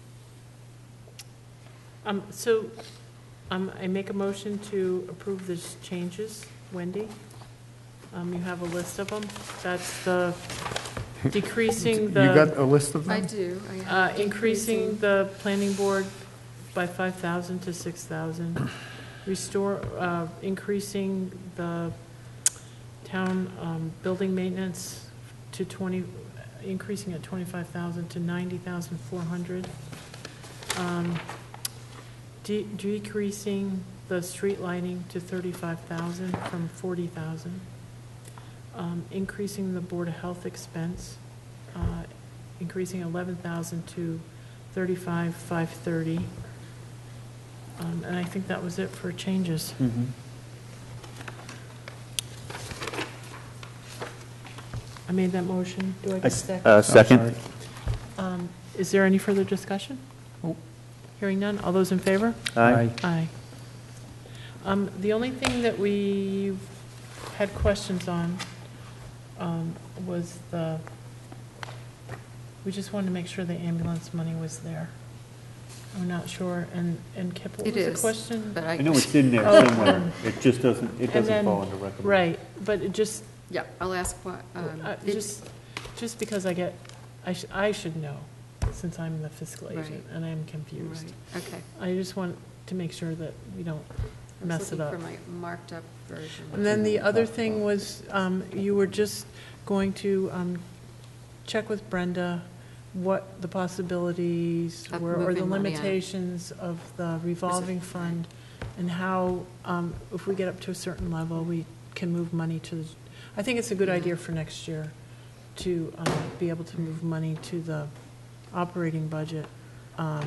Um, so, um, I make a motion to approve these changes. Wendy? Um, you have a list of them. That's the decreasing You the. got a list of them? I do. I Uh, have increasing the planning board by five thousand to six thousand. Restore, uh, increasing the town, um, building maintenance to twenty, increasing at twenty-five thousand to ninety thousand four hundred. Um, de- decreasing the street lighting to thirty-five thousand from forty thousand. Um, increasing the Board of Health expense, uh, increasing eleven thousand to thirty-five, five thirty. Um, and I think that was it for changes. Mhm. I made that motion. Do I I get a s- second? uh, I'm Second. sorry. Um, is there any further discussion? Oh. Hearing none. All those in favor? Aye. Aye. Um, the only thing that we had questions on, um, was the, we just wanted to make sure the ambulance money was there. We're not sure, and, and Kip, what It was the is, question? but I. I know it's in there Oh. somewhere. It just doesn't, it And doesn't then- fall under recommendation. Right, but it just, Yeah, I'll ask what, um, uh, it- just, just because I get, I should, I should know, since I'm the fiscal Right. agent, and I'm confused. Right, okay. I just want to make sure that we don't I was mess it up. looking for my marked up version. And then the other thing was, um, you were just going to um, check with Brenda what the possibilities Of were, or the moving money out. limitations of the revolving fund, and how, um, if we get up to a certain level, we can move money to, the. I think it's a good Yeah. idea for next year to um, be able to move money to the operating budget um,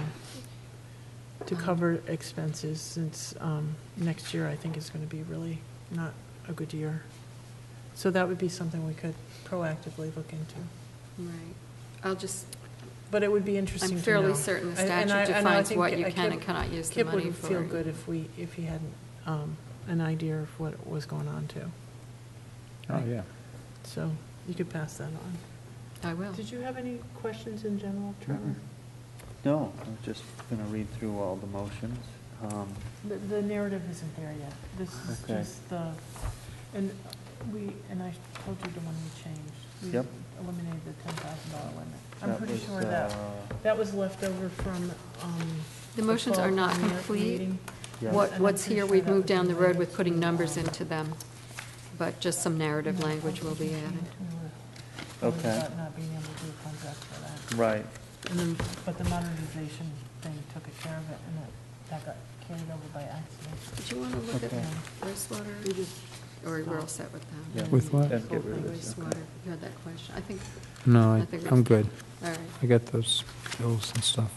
to Um. cover expenses, since um, next year, I think, is going to be really not a good year. So that would be something we could proactively look into. Right. I'll just, But it would be interesting to I'm know. fairly certain the I- and I- statute and I defines think what you uh, can Kip- and cannot use the Kip money would for. feel good if we, if he had um, an idea of what was going on too. Oh, yeah. So you could pass that on. I will. Did you have any questions in general, Trevor? Mm-mm. No, I'm just gonna read through all the motions. Um, The, the narrative isn't there yet. This is Okay. just the, and we, and I told you the one we changed. We Yep. eliminated the ten thousand dollar limit. I'm that pretty was, sure that, uh, that was left over from, um. The motions are fall not town complete. meeting. Yeah. What, And I'm what's pretty here, sure we've that moved was down the road with related putting to, numbers um, into them, but just some narrative language will be added. Worried Okay. about not being able to do a contract for that. Right. And then, but the modernization thing took care of it, and it, that got carried over by accident. Did you want to look at Okay. wastewater? We just Or we're all set with Yeah. that? With what? Then get rid of this, okay. Wastewater, you had that question. I think, No, I I- think I'm it's- good. all right. I got those bills and stuff.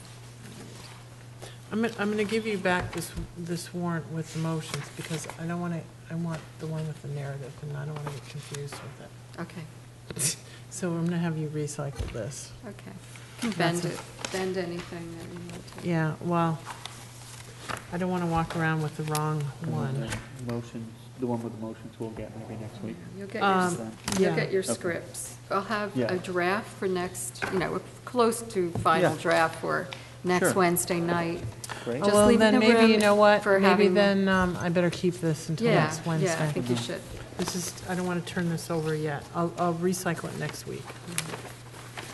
I'm, gonna- I'm gonna give you back this, this warrant with the motions, because I don't wanna, I want the one with the narrative, and I don't wanna get confused with it. Okay, So I'm gonna have you recycle this. okay. Can bend it, bend anything that you want to. Yeah, well, I don't wanna walk around with the wrong And one. then the Motions, the one with the motions we'll get maybe next week. You'll get your, Um, s- yeah. you'll get your Okay. scripts. I'll have Yeah. a draft for next, you know, close to final Yeah. draft for next Sure. Wednesday night. Great. Oh, Just well, leave then the maybe, you room know what, for maybe having- then, um, I better keep this until Yeah, next Wednesday. yeah, I think you Mhm. should. This is, I don't wanna turn this over yet. I'll, I'll recycle it next week.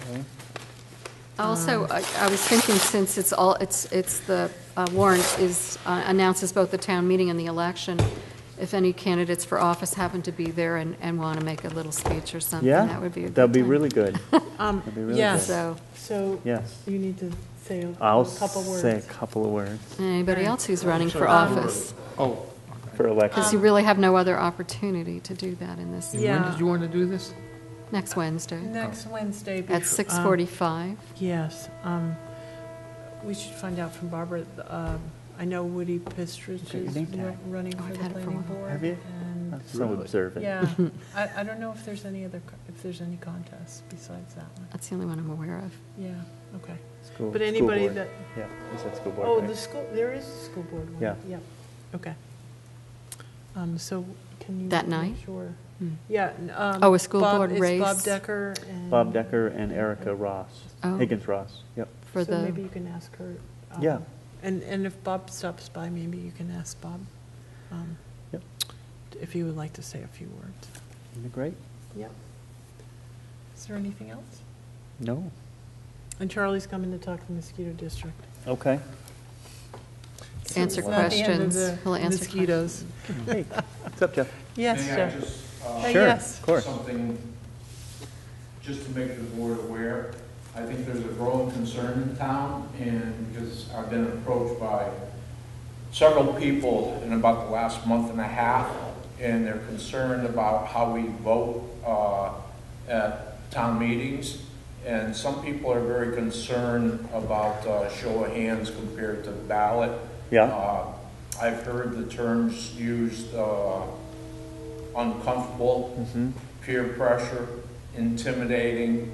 Okay. Also, I I was thinking, since it's all, it's, it's the uh, warrant is, uh, announces both the town meeting and the election, if any candidates for office happen to be there and, and want to make a little speech or something, Yeah, that would be a good that'd be time. really good. Um, That'd be really yes, So, so Yes. you need to say a I'll a couple words. say a couple of words anybody else who's running for office? Oh, for election. Because you really have no other opportunity to do that in this, and when Yeah. did you want to do this? next Wednesday, Next Wednesday. at before- six um, forty-five. Yes, um, we should find out from Barbara. Um, I know Woody Pistrich Okay, is name ru- tag. running Oh, for I've the had it for a planning while. board. Have you? and- That's so observant. Yeah, I, I don't know if there's any other, co- if there's any contests besides that one. That's the only one I'm aware of. Yeah, okay. School- But school anybody board. that, Yeah, you said school board, oh, right? the school, there is a school board one. Yeah. Yep, okay. Um, so can you? That make night? Sure. Hmm. Yeah. n- um, Oh, a school Bob- board it's race? Bob Decker and. Bob Decker and Erica Ross, Oh. Higgins Ross, yep. For So maybe the, you can ask her. um, Yeah. And, and if Bob stops by, maybe you can ask Bob um, Yep. if he would like to say a few words. Isn't it great? Yep. Is there anything else? No. And Charlie's coming to talk to the mosquito district. Okay. So Answer it's not the end of questions. the He'll answer Mosquitoes. Hey, what's up, Jeff? Yes, May I Jeff. just, uh, Hey, Sure, yes. of course. Something, just to make the board aware, I think there's a growing concern in town, and because I've been approached by several people in about the last month and a half, and they're concerned about how we vote uh, at town meetings. And some people are very concerned about uh, show of hands compared to ballot. Yeah. Uh, I've heard the terms used, uh, uncomfortable, Mm-hmm. peer pressure, intimidating,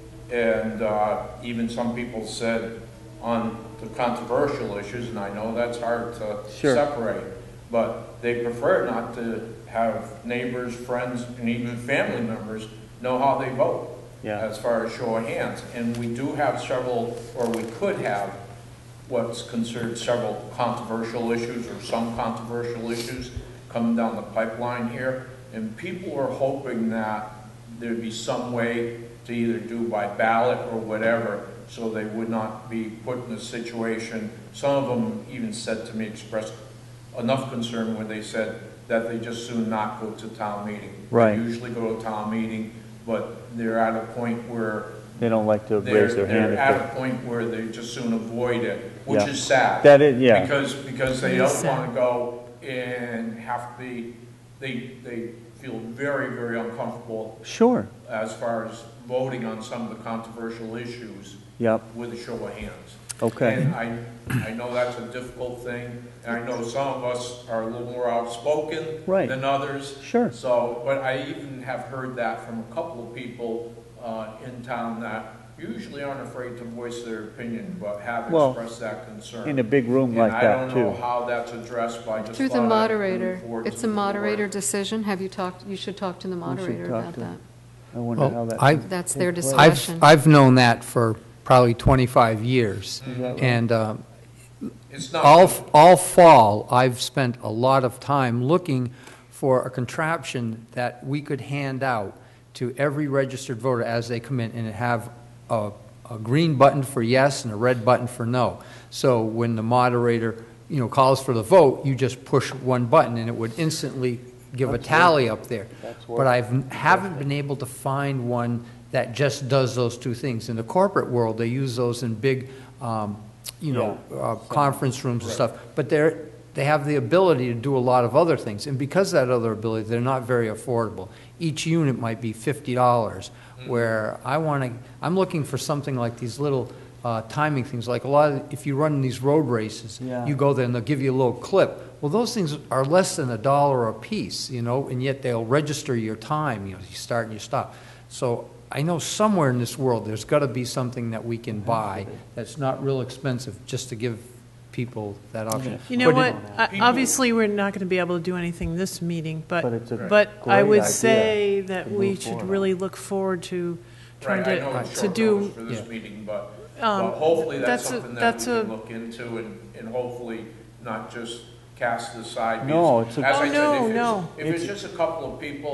and uh, even some people said on the controversial issues, and I know that's hard to Sure. separate, but they prefer not to have neighbors, friends, and even family members know how they vote. Yeah. As far as show of hands. And we do have several, or we could have what's considered several controversial issues or some controversial issues coming down the pipeline here. And people are hoping that there'd be some way to either do by ballot or whatever, so they would not be put in a situation. Some of them even said to me, expressed enough concern when they said that they just soon not go to town meeting. Right. They usually go to town meeting, but they're at a point where They don't like to they're, raise their hand. they're if at they- a point where they just soon avoid it, which Yeah. is sad. That is, yeah. Because, because they It is don't sad. want to go and have to be, they, they feel very, very uncomfortable Sure, as far as voting on some of the controversial issues yep, with a show of hands. okay. And I, I know that's a difficult thing, and I know some of us are a little more outspoken Right. than others. Sure. So, but I even have heard that from a couple of people uh, in town that usually aren't afraid to voice their opinion, but have Well, expressed that concern. In a big room like And that, I don't know too. how that's addressed by just. through the thought I'd moderator. bring forward It's to a the board. moderator decision. Have you talked, you should talk to the should moderator talk about to- that. I wonder how Well, that. I- That's their Take place. I've, discretion. I've known that for probably twenty-five years. Is that right? And um, It's not. all, all fall, I've spent a lot of time looking for a contraption that we could hand out to every registered voter as they come in, and it have a, a green button for yes and a red button for no. So when the moderator, you know, calls for the vote, you just push one button and it would instantly give a That's tally up there. That's But I haven't been able to find one that just does those two things. In the corporate world, they use those in big, um, you know, uh, conference rooms and stuff. But they're, they have the ability to do a lot of other things. And because of that other ability, they're not very affordable. Each unit might be fifty dollars, where I want to, I'm looking for something like these little uh, timing things. Like a lot of, if you run these road races, Yeah. you go there and they'll give you a little clip. Well, those things are less than a dollar a piece, you know, and yet they'll register your time. You know, you start and you stop. So I know somewhere in this world there's got to be something that we can buy that's not real expensive, just to give people that option. You know But what? it- I- People- Obviously, we're not going to be able to do anything this meeting, but, But it's a but I great would idea say that to we move should forward really look forward to trying Right, I know to, it's to short do. notice for this Yeah. meeting, but, Um, but hopefully that's that's a- something that we that's can a- look into and, and hopefully not just cast aside. No, because, it's a- as Oh, I said, no, if it's- no. If it's It's- just a couple of people,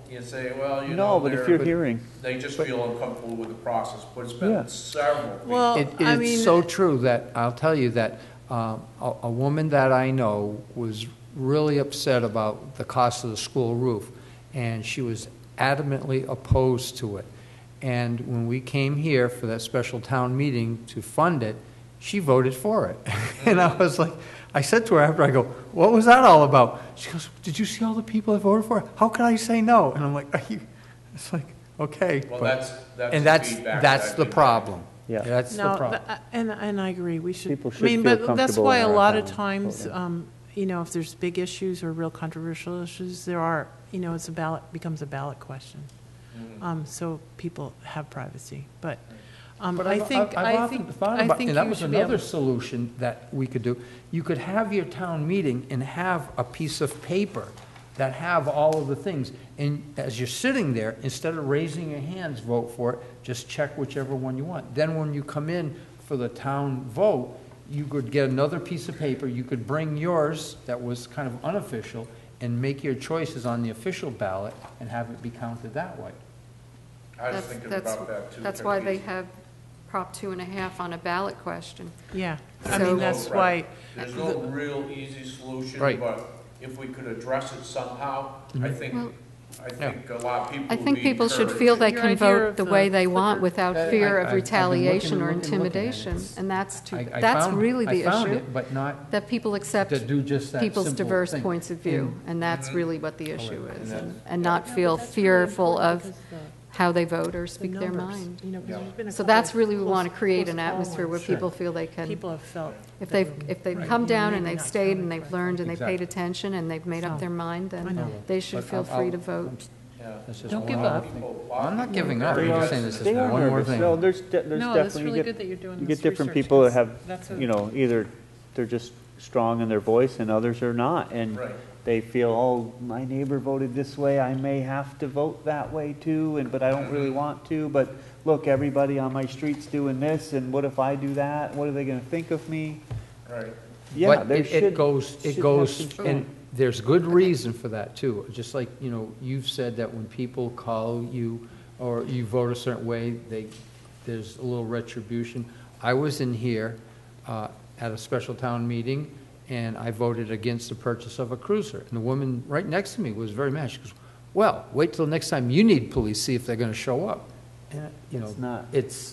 You say, well, you No, know, but if they're, you're hearing, they just feel uncomfortable with the process, but it's Yeah. been several people. Well, It, I it's mean- so true that, I'll tell you that, um, a, a woman that I know was really upset about the cost of the school roof, and she was adamantly opposed to it. And when we came here for that special town meeting to fund it, she voted for it. And I was like, I said to her after, I go, what was that all about? She goes, did you see all the people that voted for it? How could I say no? And I'm like, are you, it's like, okay. Well, but- that's, that's And the that's, feedback that's that the I've been problem. Yeah. That's the No, problem. th- and, and I agree, we should. People I should mean, feel but that's comfortable why in a our lot of town times, voting. um, you know, if there's big issues or real controversial issues, there are, you know, it's a ballot, becomes a ballot question. Mhm. Um, so people have privacy, but, um, But I I've- think, I've- I've I often think, thought I about- think and that you was should be able. another solution that we could do. You could have your town meeting and have a piece of paper that have all of the things. And as you're sitting there, instead of raising your hands, vote for it, just check whichever one you want. Then when you come in for the town vote, you could get another piece of paper, you could bring yours that was kind of unofficial, and make your choices on the official ballot and have it be counted that way. I was That's- thinking that's- about that too. That's why they have Prop two and a half on a ballot question. Yeah, I So- mean, that's why, Right. There's no real easy solution, Right. but if we could address it somehow, I think, Well- I think a lot of people I would think be people should encouraged. feel they Your can idea vote of the the way they want flicker- without Uh, fear I- of I've- I've been retaliation looking or and looking and looking at it. intimidation. And that's too, I- I that's found- really the I found issue, it, but not that people accept to do just that people's simple diverse thing. points of view, And- and that's Mhm. really what the issue And is, that's- and and not feel fearful of how they vote or speak their mind. So that's really, we want to create an atmosphere where people feel they can, people have felt. if that they've, would- if they've Right. come down and Maybe they've not stayed counted and they've correctly. learned and they've paid Exactly. attention and they've made up So, their mind, I then know. they should But feel I'll- free to I'll- vote. Yeah. That's just Don't one give more up. thing. People- I'm not giving up, They I'm are, just saying this is they are one more nervous. thing. No, there's, de- there's No, that's definitely, really you good get, that you're doing you this get different research, people that 'cause have, that's a- you know, either they're just strong in their voice and others are not. And Right. they feel, oh, my neighbor voted this way, I may have to vote that way too, and, but I don't really want to. But look, everybody on my street's doing this, and what if I do that? What are they gonna think of me? Right. Yeah, But there it, should. it goes, should it have goes, control. and there's good reason for that too. Just like, you know, you've said that when people call you or you vote a certain way, they, there's a little retribution. I was in here uh, at a special town meeting, and I voted against the purchase of a cruiser. And the woman right next to me was very mad. She goes, well, wait till next time you need police, see if they're going to show up. And, you know, It's not. It's,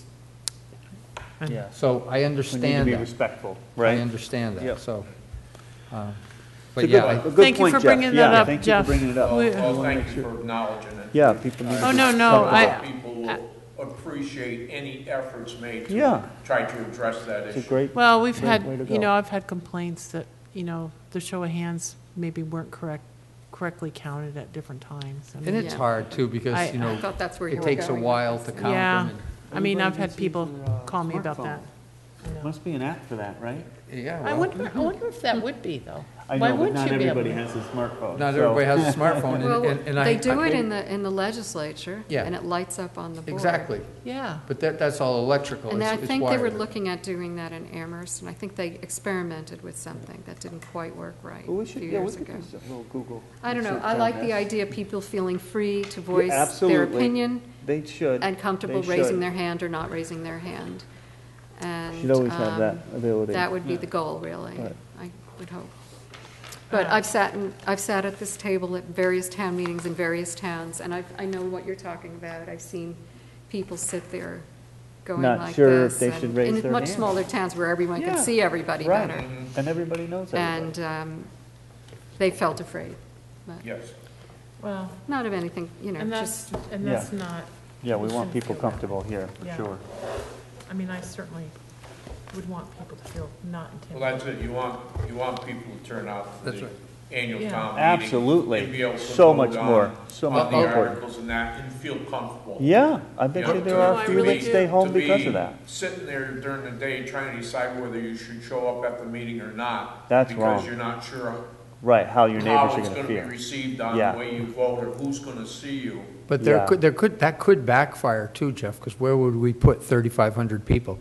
Yeah. so I We need to understand be that. respectful, I right? understand that, Yep. so. um, It's But a good- yeah, I- a good Thank you point, for Jeff. bringing Yeah, that up, Thank you Jeff. for bringing it up. We- Well, Uh, thank you for acknowledging it. Yeah, people need to. Oh, no, be no, respectful. I- A lot of people will appreciate any efforts made Yeah. to try to address that It's issue. a great, Well, we've great had, way to you go. know, I've had complaints that, you know, the show of hands maybe weren't correct, correctly counted at different times. I and mean, it's Yeah. hard too, because, I- you I know, thought that's where you it were takes a going with while this, to yeah. count Yeah. them. I mean, I've Everybody had needs people their, uh, call me about smartphone. that. I know. Must be an app for that, right? and- Yeah, I well, wonder, I wonder if that would be, though. I Why know, but wouldn't not you be able everybody to? has a smartphone. not so- everybody has a smartphone, Well, and- and, and I. they do I- it in the, in the legislature. Yeah. And it lights up on the board. Exactly, Yeah. but that, that's all electrical, And it's I it's think they were wired. looking at doing that in Amherst, and I think they experimented with something that didn't quite work right Well, we a should, few yeah, we years could ago. use a little Google. I don't know, search I on like the this. idea of people feeling free to voice their absolutely. opinion They should. and comfortable They raising should. their hand or not raising their hand. And Should always have um, that ability. that would be the goal, really, Right. I would hope. But I've sat, in- I've sat at this table at various town meetings in various towns, and I, I know what you're talking about. I've seen people sit there going Not like sure if this. they and should raise In their much hand. smaller towns where everyone can Yeah. see everybody Right, better. and everybody knows everybody. And um, they felt afraid, but Yes. Well, not of anything, you know, and just, that's, and Yeah. that's not, Yeah, we want shouldn't people feel that. comfortable here, Yeah. for sure. I mean, I certainly would want people to feel not Well, intimidated. that's it, you want, you want people to turn out to That's the right. annual Yeah. town meeting. Absolutely. And be able to So vote much on- more, so on much the more important. articles and that, and feel comfortable. Yeah, I bet You you know, there to- are I a few really that do. stay home to because be of that. Sitting there during the day trying to decide whether you should show up at the meeting or not. That's wrong. Because you're not sure Right, how your neighbors how are it's gonna gonna be feel. received on Yeah. the way you vote, or who's gonna see you. But there Yeah. could, there could, that could backfire too, Jeff, because where would we put thirty-five hundred people?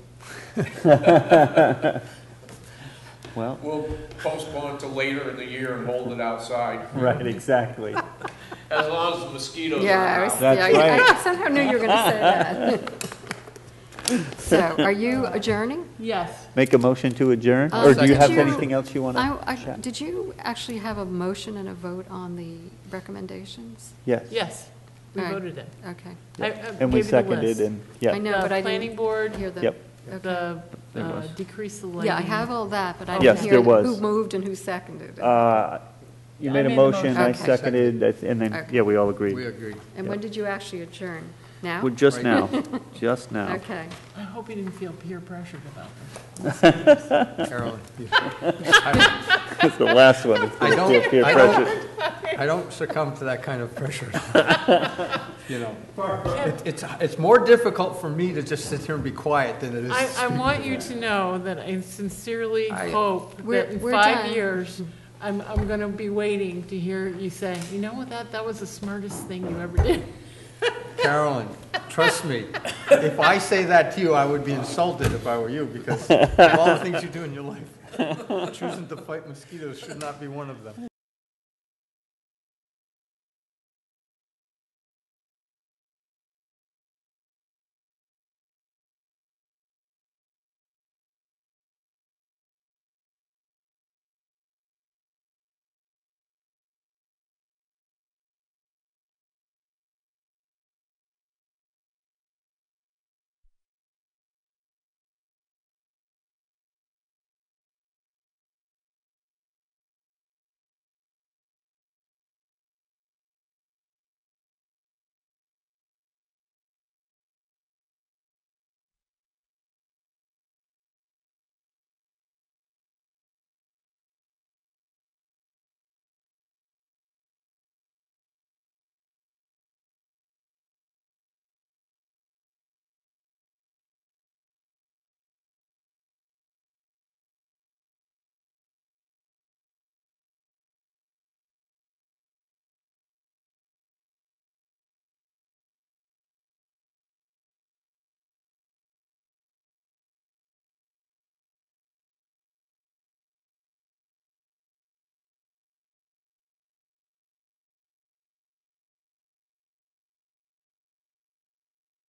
Well, We'll postpone it to later in the year and hold it outside. right, exactly. As long as the mosquitoes Yeah, I are was- out. That's yeah, I- I right. somehow knew you were going to say that. So, are you adjourning? Yes. Make a motion to adjourn? Uh, Or do you did have you- anything else you want I, I, to chat? did you actually have a motion and a vote on the recommendations? Yes. Yes, we All right. voted it. Okay. I- I And gave we you the seconded list. and, I yeah. know, but I The planning didn't board, hear the. Yep. Okay. the There uh, was. decrease the lighting. Yeah, I have all that, but I Yes, didn't there hear was. who moved and who seconded. it. Uh, You I made a made a motion, motion. I Okay. seconded, I th- and then, Okay. yeah, we all We agreed. agree. And when did you actually adjourn? Now? Well, just Right. now, just now. Okay. I hope you didn't feel peer pressured about this. Carolyn. you- I It's the last one. It's I the don't- peer I don't- pressure. I don't succumb to that kind of pressure. You know, It- it's, it's more difficult for me to just sit here and be quiet than it is. I, I want you to know that I sincerely I- hope We're- that in we're five done. years, I'm, I'm going to be waiting to hear you say, you know what, that, that was the smartest thing you ever did. Carolyn, trust me, if I say that to you, I would be insulted if I were you, because of all the things you do in your life, choosing to fight mosquitoes should not be one of them.